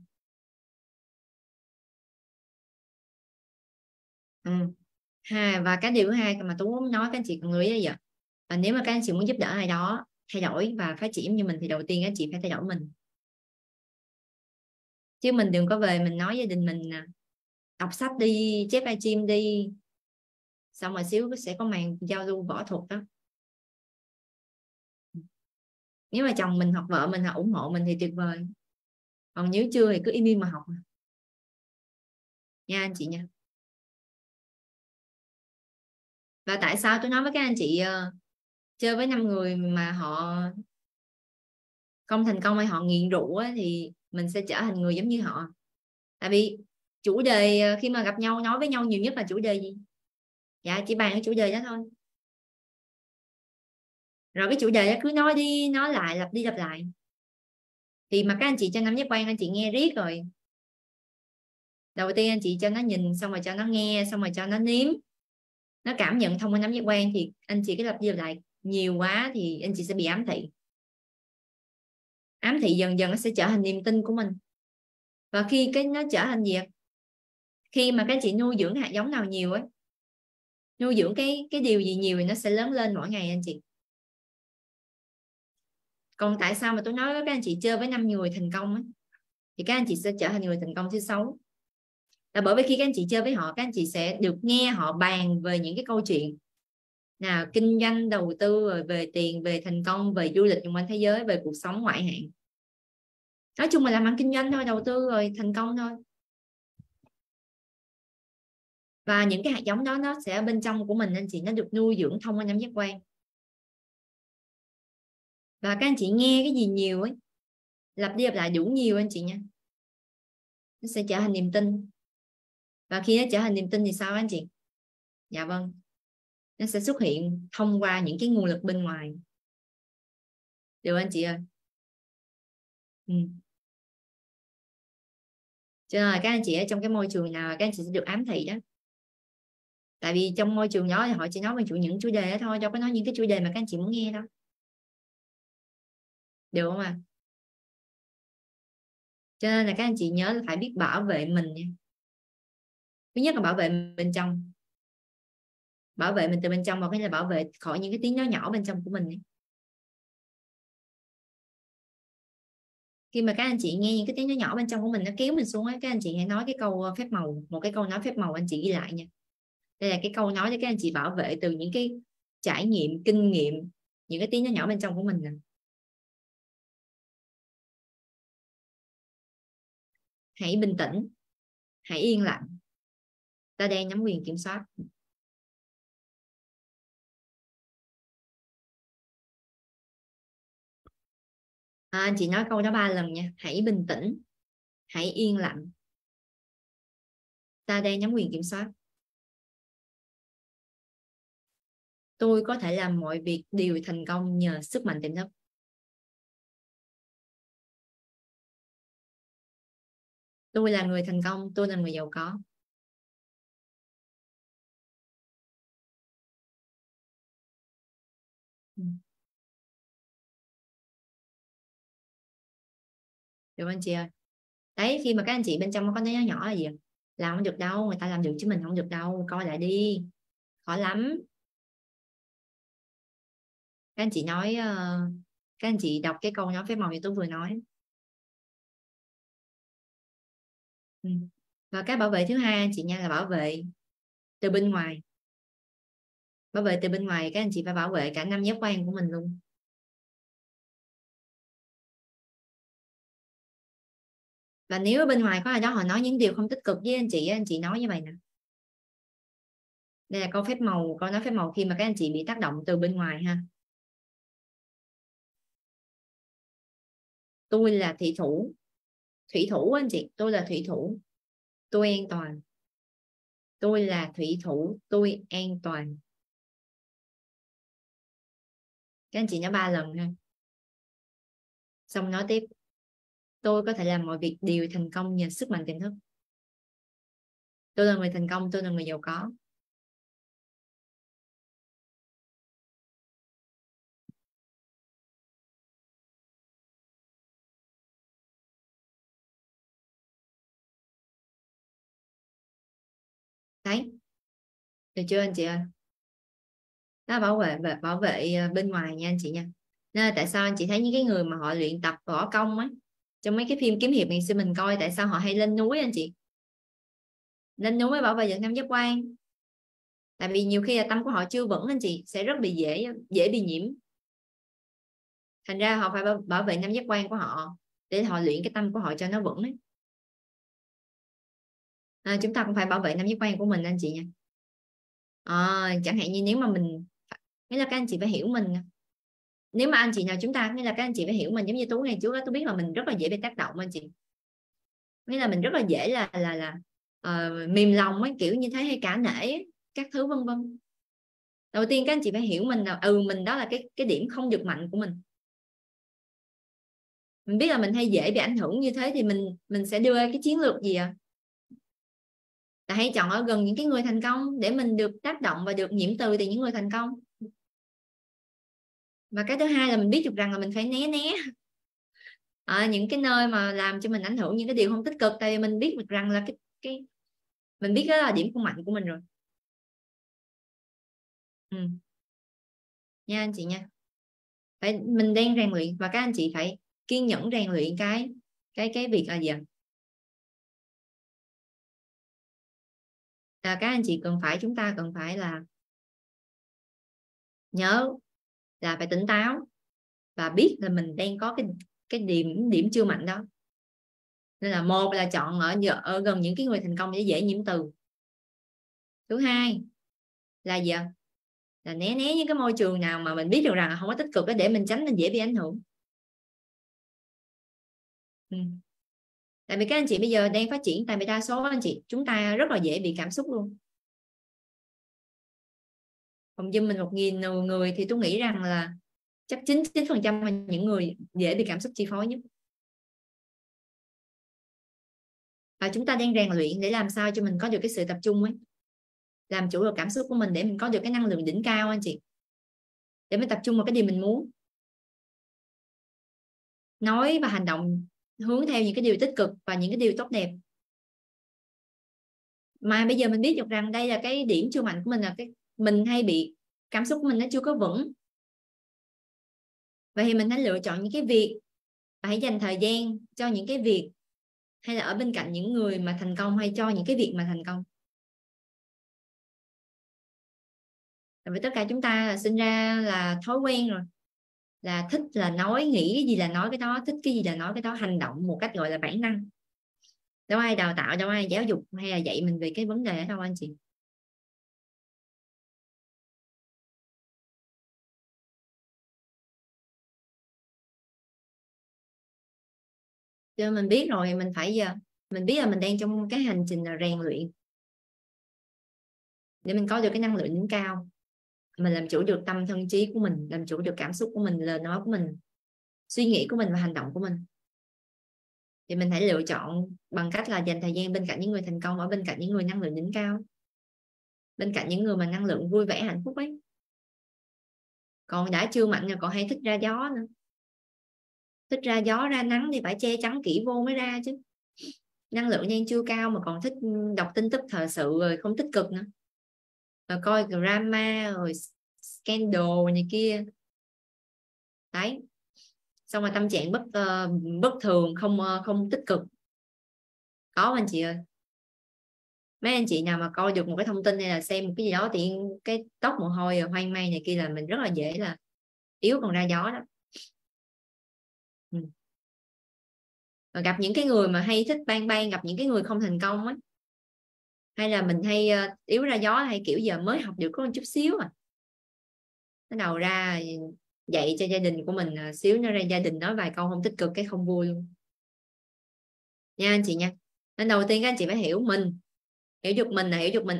[SPEAKER 1] Và cái điều thứ hai mà Tú muốn nói các anh chị cần lưu ý là gì? Nếu mà các anh chị muốn giúp đỡ ai đó thay đổi và phát triển như mình thì đầu tiên các anh chị phải thay đổi mình, chứ mình đừng có về mình nói gia đình mình đọc sách đi, chép livestream đi, xong rồi xíu sẽ có màn giao lưu võ thuật đó. Nếu mà chồng mình hoặc vợ mình ủng hộ mình thì tuyệt vời, còn nếu chưa thì cứ im im mà học nha anh chị nha. Và tại sao tôi nói với các anh chị chơi với 5 người mà họ không thành công hay họ nghiện rượu á, thì mình sẽ trở thành người giống như họ. Tại vì chủ đề khi mà gặp nhau nói với nhau nhiều nhất là chủ đề gì? Dạ chỉ bàn cái chủ đề đó thôi, rồi cái chủ đề đó cứ nói đi nói lại, lặp đi lặp lại, thì mà các anh chị cho năm giác quan anh chị nghe riết rồi. Đầu tiên anh chị cho nó nhìn, xong rồi cho nó nghe, xong rồi cho nó nếm, nó cảm nhận thông qua năm giác quan, thì anh chị cứ lặp đi lặp lại nhiều quá thì anh chị sẽ bị ám thị. Ám thị dần dần nó sẽ trở thành niềm tin của mình. Và khi cái nó trở thành gì, khi mà các anh chị nuôi dưỡng hạt giống nào nhiều ấy, nuôi dưỡng cái điều gì nhiều thì nó sẽ lớn lên mỗi ngày anh chị. Còn tại sao mà tôi nói với các anh chị chơi với 5 người thành công ấy, thì các anh chị sẽ trở thành người thành công thứ 6, là bởi vì khi các anh chị chơi với họ, các anh chị sẽ được nghe họ bàn về những cái câu chuyện nào kinh doanh, đầu tư, rồi về tiền, về thành công, về du lịch xung quanh thế giới, về cuộc sống ngoại hạng, nói chung là làm ăn kinh doanh thôi, đầu tư rồi thành công thôi. Và những cái hạt giống đó nó sẽ ở bên trong của mình anh chị, nó được nuôi dưỡng thông qua năm giác quan. Và các anh chị nghe cái gì nhiều ấy, lặp đi lặp lại đủ nhiều anh chị nha, nó sẽ trở thành niềm tin. Và khi nó trở thành niềm tin thì sao anh chị? Dạ vâng, nó sẽ xuất hiện thông qua những cái nguồn lực bên ngoài, được anh chị ơi. Cho nên là các anh chị ở trong cái môi trường nào các anh chị sẽ được ám thị đó. Tại vì trong môi trường đó thì họ chỉ nói về những chủ đề đó thôi, đâu có nói những cái chủ đề mà các anh chị muốn nghe đâu, được không ạ? Cho nên là các anh chị nhớ là phải biết bảo vệ mình nha. Thứ nhất là bảo vệ mình bên trong, bảo vệ mình từ bên trong, một cái là bảo vệ khỏi những cái tiếng nói nhỏ bên trong của mình. Khi mà các anh chị nghe những cái tiếng nói nhỏ bên trong của mình nó kéo mình xuống ấy, các anh chị hãy nói cái câu phép màu, một cái câu nói phép màu anh chị ghi lại nha. Đây là cái câu nói để các anh chị bảo vệ từ những cái trải nghiệm, kinh nghiệm, những cái tiếng nói nhỏ bên trong của mình nè. Hãy bình tĩnh, hãy yên lặng, ta đang nắm quyền kiểm soát. Anh chị nói câu đó 3 lần nha. Hãy bình tĩnh, hãy yên lặng, ta đang nắm quyền kiểm soát. Tôi có thể làm mọi việc đều thành công nhờ sức mạnh tiềm thức. Tôi là người thành công, tôi là người giàu có. Được anh chị ơi. Đấy, khi mà các anh chị bên trong có nói nhỏ nhỏ là gì? Làm không được đâu, người ta làm được chứ mình không được đâu, coi lại đi, khó lắm. Các anh chị nói các anh chị đọc cái câu nói phép màu như tôi vừa nói. Và cái bảo vệ thứ hai anh chị nha, là bảo vệ từ bên ngoài. Bảo vệ từ bên ngoài, các anh chị phải bảo vệ cả 5 giác quan của mình luôn. Và nếu ở bên ngoài có ai đó họ nói những điều không tích cực với anh chị nói như vậy nè. Đây là câu phép màu, câu nói phép màu khi mà các anh chị bị tác động từ bên ngoài ha. Tôi là thủy thủ, thủy thủ anh chị, tôi là thủy thủ, tôi an toàn. Tôi là thủy thủ, tôi an toàn. Các anh chị nói 3 lần ha. Xong nói tiếp, tôi có thể làm mọi việc đều thành công nhờ sức mạnh tiềm thức. Tôi là người thành công, tôi là người giàu có. Đấy, được chưa anh chị ơi? Đó, bảo vệ bên ngoài nha anh chị nha. Nên là tại sao anh chị thấy những cái người mà họ luyện tập võ công á, trong mấy cái phim kiếm hiệp ngày xưa mình coi, tại sao họ hay lên núi anh chị? Lên núi bảo vệ được 5 giác quan. Tại vì nhiều khi là tâm của họ chưa vững, anh chị sẽ rất bị dễ bị nhiễm. Thành ra họ phải bảo vệ năm giác quan của họ để họ luyện cái tâm của họ cho nó vững đấy. Chúng ta cũng phải bảo vệ năm giác quan của mình anh chị nha. Chẳng hạn như nếu mà mình, nghĩa là các anh chị phải hiểu mình. Nếu mà anh chị nào chúng ta, nghĩa là các anh chị phải hiểu mình, giống như Tú ngày trước đó, tôi biết là mình rất là dễ bị tác động anh chị. Nghĩa là mình rất là dễ là mềm lòng ấy, kiểu như thế, hay cả nể ấy, các thứ vân vân. Đầu tiên các anh chị phải hiểu mình là mình đó là cái điểm không được mạnh của mình. Mình biết là mình hay dễ bị ảnh hưởng như thế thì mình sẽ đưa cái chiến lược gì là hãy chọn ở gần những cái người thành công để mình được tác động và được nhiễm từ những người thành công. Và cái thứ hai là mình biết được rằng là mình phải né những cái nơi mà làm cho mình ảnh hưởng những cái điều không tích cực, tại vì mình biết được rằng là cái mình biết đó là điểm không mạnh của mình rồi. Nha anh chị nha. Mình đang rèn luyện và các anh chị phải kiên nhẫn rèn luyện cái việc là gì ạ? Là các anh chị chúng ta cần phải là nhớ là phải tỉnh táo và biết là mình đang có cái điểm chưa mạnh đó. Nên là một là chọn ở gần những cái người thành công để dễ nhiễm từ. Thứ hai là gì ạ? Là né những cái môi trường nào mà mình biết được rằng là không có tích cực để mình tránh, mình dễ bị ảnh hưởng. Tại vì các anh chị bây giờ đang phát triển, tại vì đa số anh chị chúng ta rất là dễ bị cảm xúc luôn. Phòng gym mình 1.000 người thì tôi nghĩ rằng là chắc 99% là những người dễ bị cảm xúc chi phối nhất. Và chúng ta đang rèn luyện để làm sao cho mình có được cái sự tập trung ấy, làm chủ được cảm xúc của mình để mình có được cái năng lượng đỉnh cao anh chị, để mình tập trung vào cái điều mình muốn, nói và hành động hướng theo những cái điều tích cực và những cái điều tốt đẹp. Mà bây giờ mình biết được rằng đây là cái điểm chưa mạnh của mình, là cái mình hay bị cảm xúc của mình nó chưa có vững. Vậy thì mình hãy lựa chọn những cái việc và hãy dành thời gian cho những cái việc, hay là ở bên cạnh những người mà thành công, hay cho những cái việc mà thành công. Tại vì tất cả chúng ta là sinh ra là thói quen rồi, là thích là nói, nghĩ cái gì là nói cái đó, thích cái gì là nói cái đó, hành động một cách gọi là bản năng. Đâu ai đào tạo, đâu ai giáo dục hay là dạy mình về cái vấn đề đó đâu anh chị. Cho mình biết rồi, mình biết là mình đang trong cái hành trình là rèn luyện để mình có được cái năng lượng đỉnh cao, mình làm chủ được tâm thân trí của mình, làm chủ được cảm xúc của mình, lời nói của mình, suy nghĩ của mình và hành động của mình. Thì mình hãy lựa chọn bằng cách là dành thời gian bên cạnh những người thành công, ở bên cạnh những người năng lượng đỉnh cao, bên cạnh những người mà năng lượng vui vẻ hạnh phúc ấy. Còn đã chưa mạnh rồi còn hay thích ra gió nữa, thích ra gió ra nắng thì phải che chắn kỹ vô mới ra chứ. Năng lượng đang chưa cao mà còn thích đọc tin tức thời sự rồi không tích cực nữa, rồi coi drama rồi scandal này kia đấy, xong rồi tâm trạng bất thường, không tích cực. Có anh chị ơi, mấy anh chị nào mà coi được một cái thông tin hay là xem một cái gì đó thì cái tóc mồ hôi rồi hoang mang này kia là mình rất là dễ là yếu còn ra gió đó. Rồi gặp những cái người mà hay thích gặp những cái người không thành công ấy, hay là mình hay yếu ra gió, hay kiểu giờ mới học được có một chút xíu nó đầu ra dạy cho gia đình của mình xíu, nó ra gia đình nói vài câu không tích cực cái không vui luôn nha anh chị nha. Nên đầu tiên các anh chị phải hiểu mình, hiểu được mình là hiểu được mình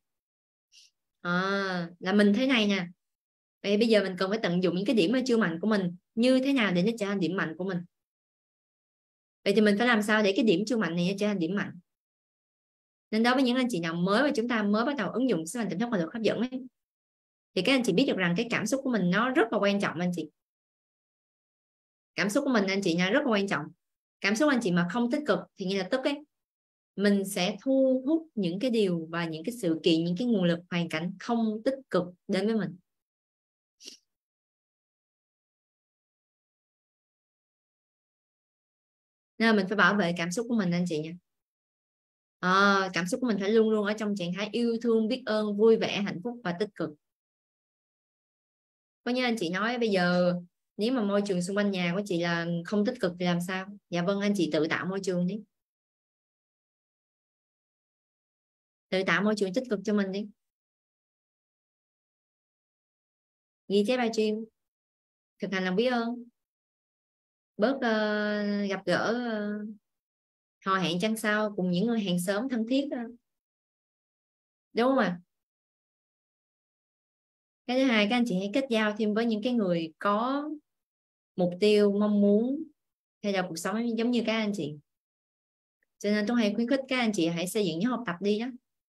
[SPEAKER 1] là mình thế này nè. Vậy bây giờ mình cần phải tận dụng những cái điểm chưa mạnh của mình như thế nào để nó trở thành điểm mạnh của mình. Vậy thì mình phải làm sao để cái điểm chưa mạnh này nó trở thành điểm mạnh. Nên đối với những anh chị nào mới, mà chúng ta mới bắt đầu ứng dụng sức mạnh tiềm thức và lực hấp dẫn ấy, thì các anh chị biết được rằng cái cảm xúc của mình nó rất là quan trọng anh chị. Cảm xúc của mình anh chị nha rất là quan trọng. Cảm xúc anh chị mà không tích cực thì ngay lập tức ấy mình sẽ thu hút những cái điều và những cái sự kiện, những cái nguồn lực, hoàn cảnh không tích cực đến với mình. Nên mình phải bảo vệ cảm xúc của mình anh chị nha. Cảm xúc của mình phải luôn luôn ở trong trạng thái yêu thương, biết ơn, vui vẻ, hạnh phúc và tích cực. Có như anh chị nói bây giờ nếu mà môi trường xung quanh nhà của chị là không tích cực thì làm sao? Dạ vâng, anh chị tự tạo môi trường đi, tự tạo môi trường tích cực cho mình đi. Ghi chép livestream, thực hành lòng biết ơn, bớt gặp gỡ hò hẹn chăng sao cùng những người hàng xóm thân thiết đó. Đúng không ạ? Cái thứ hai, các anh chị hãy kết giao thêm với những cái người có mục tiêu, mong muốn thay đổi cuộc sống giống như các anh chị. Cho nên tôi hay khuyến khích các anh chị hãy xây dựng nhóm học tập đi đó.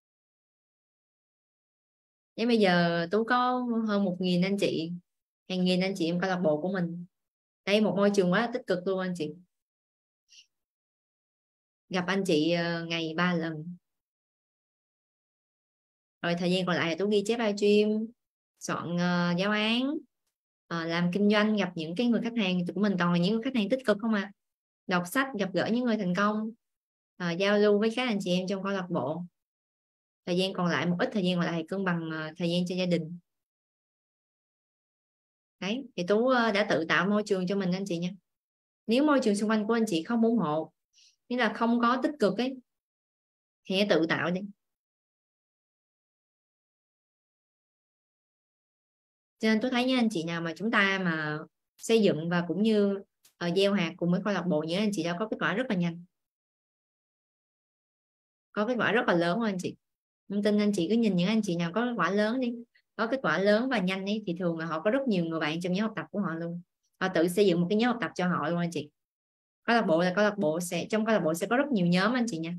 [SPEAKER 1] Nếu bây giờ tôi có hơn 1.000 anh chị, hàng nghìn anh chị em câu lạc bộ của mình, đây một môi trường quá tích cực luôn anh chị. Gặp anh chị ngày 3 lần, rồi thời gian còn lại tôi ghi chép livestream, soạn giáo án, làm kinh doanh, gặp những cái người khách hàng của mình toàn là những người khách hàng tích cực không à. Đọc sách, gặp gỡ những người thành công, giao lưu với các anh chị em trong câu lạc bộ. Thời gian còn lại, một ít thời gian còn lại cân bằng thời gian cho gia đình. Đấy, thì Tú đã tự tạo môi trường cho mình anh chị nha. Nếu môi trường xung quanh của anh chị không ủng hộ, nghĩa là không có tích cực ấy, thì hãy tự tạo đi. Cho nên tôi thấy những anh chị nào mà chúng ta mà xây dựng và cũng như gieo hạt cùng với câu lạc bộ, những anh chị đã có kết quả rất là nhanh, có kết quả rất là lớn anh chị. Không tin anh chị cứ nhìn những anh chị nào có kết quả lớn đi, có kết quả lớn và nhanh ấy, thì thường là họ có rất nhiều người bạn trong nhóm học tập của họ luôn. Họ tự xây dựng một cái nhóm học tập cho họ luôn anh chị. Câu lạc bộ là câu lạc bộ sẽ, trong câu lạc bộ sẽ có rất nhiều nhóm anh chị nha.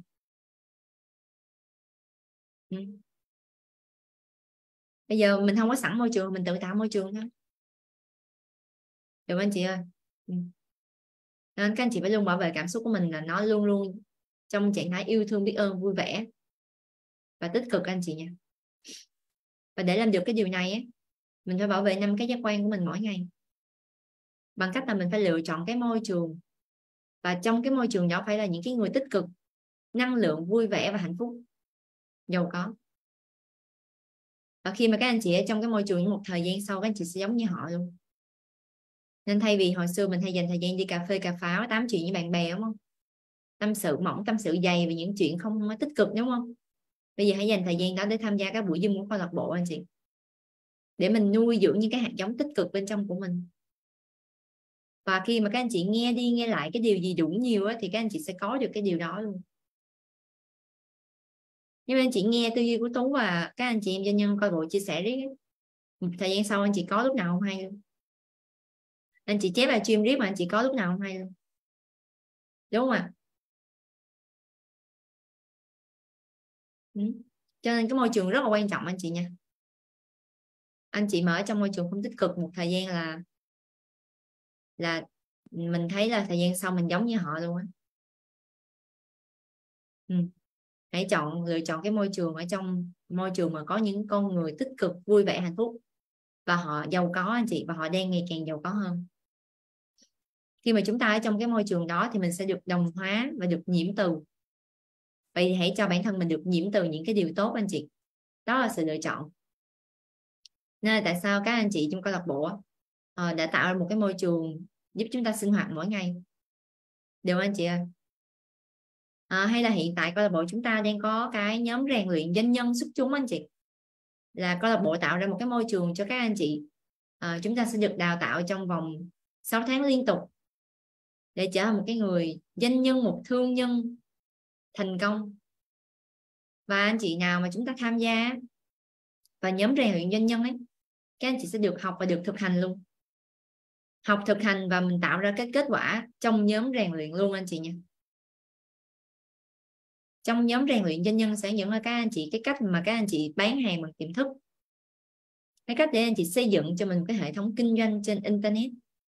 [SPEAKER 1] Bây giờ mình không có sẵn môi trường, mình tự tạo môi trường thôi, được anh chị ơi. Nên các anh chị phải luôn bảo vệ cảm xúc của mình là nó luôn luôn trong trạng thái yêu thương, biết ơn, vui vẻ và tích cực anh chị nha. Và để làm được cái điều này ấy, mình phải bảo vệ 5 cái giác quan của mình mỗi ngày, bằng cách là mình phải lựa chọn cái môi trường, và trong cái môi trường đó phải là những cái người tích cực, năng lượng, vui vẻ và hạnh phúc, giàu có. Và khi mà các anh chị ở trong cái môi trường một thời gian sau, các anh chị sẽ giống như họ luôn. Nên thay vì hồi xưa mình hay dành thời gian đi cà phê cà pháo tám chuyện với bạn bè, đúng không, tâm sự mỏng tâm sự dày về những chuyện không tích cực, đúng không, bây giờ hãy dành thời gian đó để tham gia các buổi Zoom của câu lạc bộ anh chị, để mình nuôi dưỡng những cái hạt giống tích cực bên trong của mình. Và khi mà các anh chị nghe đi nghe lại cái điều gì đủ nhiều á, thì các anh chị sẽ có được cái điều đó luôn. Nhưng anh chị nghe tư duy của Tú và các anh chị em doanh nhân coi bộ chia sẻ riết, một thời gian sau anh chị có lúc nào không hay luôn. Anh chị chép livestream riết mà anh chị có lúc nào không hay luôn, đúng không ạ? Ừ. Cho nên cái môi trường rất là quan trọng anh chị nha. Anh chị mà ở trong môi trường không tích cực một thời gian là mình thấy là thời gian sau mình giống như họ luôn á. Ừ. Hãy lựa chọn cái môi trường, ở trong môi trường mà có những con người tích cực, vui vẻ, hạnh phúc và họ giàu có anh chị, và họ đang ngày càng giàu có hơn. Khi mà chúng ta ở trong cái môi trường đó thì mình sẽ được đồng hóa và được nhiễm từ. Vậy thì hãy cho bản thân mình được nhiễm từ những cái điều tốt anh chị. Đó là sự lựa chọn. Nên là tại sao các anh chị trong câu lạc bộ đã tạo ra một cái môi trường giúp chúng ta sinh hoạt mỗi ngày, được không anh chị ơi? Hay là hiện tại câu lạc bộ chúng ta đang có cái nhóm rèn luyện doanh nhân xuất chúng anh chị, là câu lạc bộ tạo ra một cái môi trường cho các anh chị. Chúng ta sẽ được đào tạo trong vòng 6 tháng liên tục để trở thành một cái người doanh nhân, một thương nhân thành công. Và anh chị nào mà chúng ta tham gia và nhóm rèn luyện doanh nhân ấy, các anh chị sẽ được học và được thực hành luôn, học thực hành và mình tạo ra cái kết quả trong nhóm rèn luyện luôn anh chị nha. Trong nhóm rèn luyện doanh nhân sẽ dẫn ra các anh chị cái cách mà các anh chị bán hàng bằng tiềm thức, cái cách để anh chị xây dựng cho mình một cái hệ thống kinh doanh trên internet,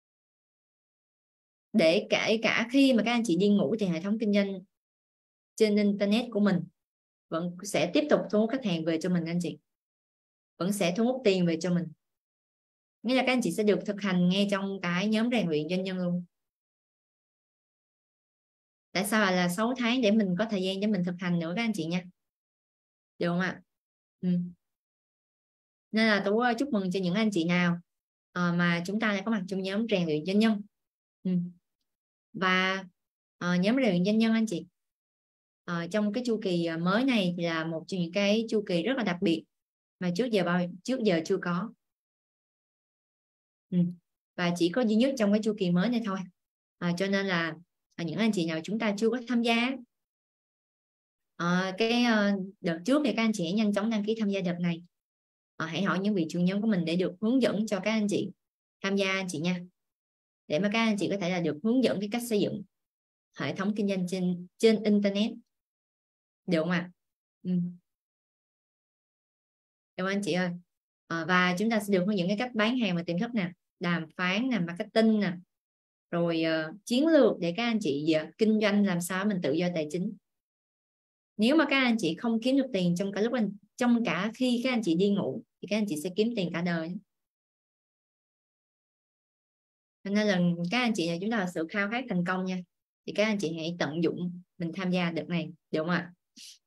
[SPEAKER 1] để kể cả khi mà các anh chị đi ngủ thì hệ thống kinh doanh trên internet của mình vẫn sẽ tiếp tục thu hút khách hàng về cho mình anh chị, vẫn sẽ thu hút tiền về cho mình. Nghĩa là các anh chị sẽ được thực hành ngay trong cái nhóm rèn luyện doanh nhân luôn. Tại sao là 6 tháng để mình có thời gian để mình thực hành nữa các anh chị nha, được không ạ? Nên là Tú chúc mừng cho những anh chị nào mà chúng ta đã có mặt trong nhóm rèn luyện doanh nhân. Và nhóm rèn luyện doanh nhân anh chị, trong cái chu kỳ mới này thì là một trong những cái chu kỳ rất là đặc biệt mà trước giờ chưa có. Và chỉ có duy nhất trong cái chu kỳ mới này thôi. Cho nên là những anh chị nào chúng ta chưa có tham gia đợt trước thì các anh chị hãy nhanh chóng đăng ký tham gia đợt này. Hãy hỏi những vị trưởng nhóm của mình để được hướng dẫn cho các anh chị tham gia anh chị nha, để mà các anh chị có thể là được hướng dẫn cái cách xây dựng hệ thống kinh doanh trên internet, được không ạ? Được anh chị ơi. Và chúng ta sẽ được hướng dẫn cái cách bán hàng và tiềm thức nè, đàm phán nè, marketing nè, rồi chiến lược để các anh chị kinh doanh làm sao mình tự do tài chính. Nếu mà các anh chị không kiếm được tiền trong cả khi các anh chị đi ngủ thì các anh chị sẽ kiếm tiền cả đời. Nên là các anh chị này chúng ta là sự khao khát thành công nha, thì các anh chị hãy tận dụng mình tham gia đợt này, được không ạ?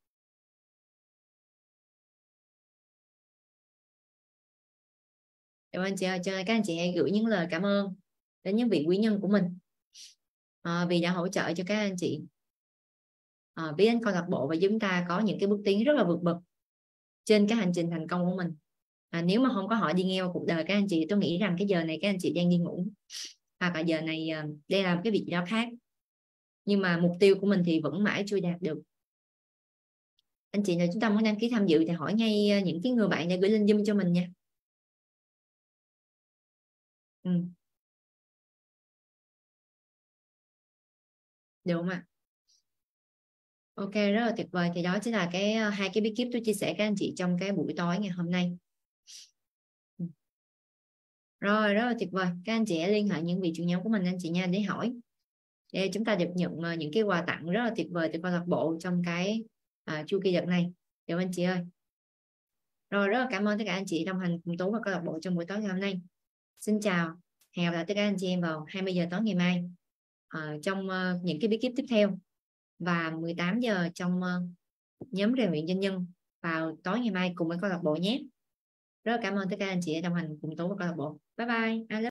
[SPEAKER 1] Được anh chị ơi, cho nên các anh chị hãy gửi những lời cảm ơn đến những vị quý nhân của mình vì đã hỗ trợ cho các anh chị biết đến câu lạc bộ và chúng ta có những cái bước tiến rất là vượt bậc trên cái hành trình thành công của mình. Nếu mà không có họ đi nghe vào cuộc đời các anh chị, tôi nghĩ rằng cái giờ này các anh chị đang đi ngủ, hoặc là giờ này đang làm cái việc gì đó khác, nhưng mà mục tiêu của mình thì vẫn mãi chưa đạt được. Anh chị nào chúng ta muốn đăng ký tham dự thì hỏi ngay những cái người bạn để gửi lên Zoom cho mình nha. Được không ạ? Ok, rất là tuyệt vời. Thì đó chính là hai cái bí kíp tôi chia sẻ các anh chị trong cái buổi tối ngày hôm nay. Rồi, rất là tuyệt vời. Các anh chị hãy liên hệ những vị trưởng nhóm của mình anh chị nha, để hỏi để chúng ta được nhận những cái quà tặng rất là tuyệt vời từ câu lạc bộ trong cái chu kỳ đợt này, được anh chị ơi. Rồi, rất là cảm ơn tất cả anh chị đồng hành cùng Tú và câu lạc bộ trong buổi tối ngày hôm nay. Xin chào, hẹn gặp lại tất cả anh chị em vào 20 giờ tối ngày mai trong những cái bí kíp tiếp theo, và 18 giờ trong nhóm rèn luyện doanh nhân vào tối ngày mai cùng với câu lạc bộ nhé. Rất là cảm ơn tất cả anh chị đã đồng hành cùng Tú và câu lạc bộ. Bye bye.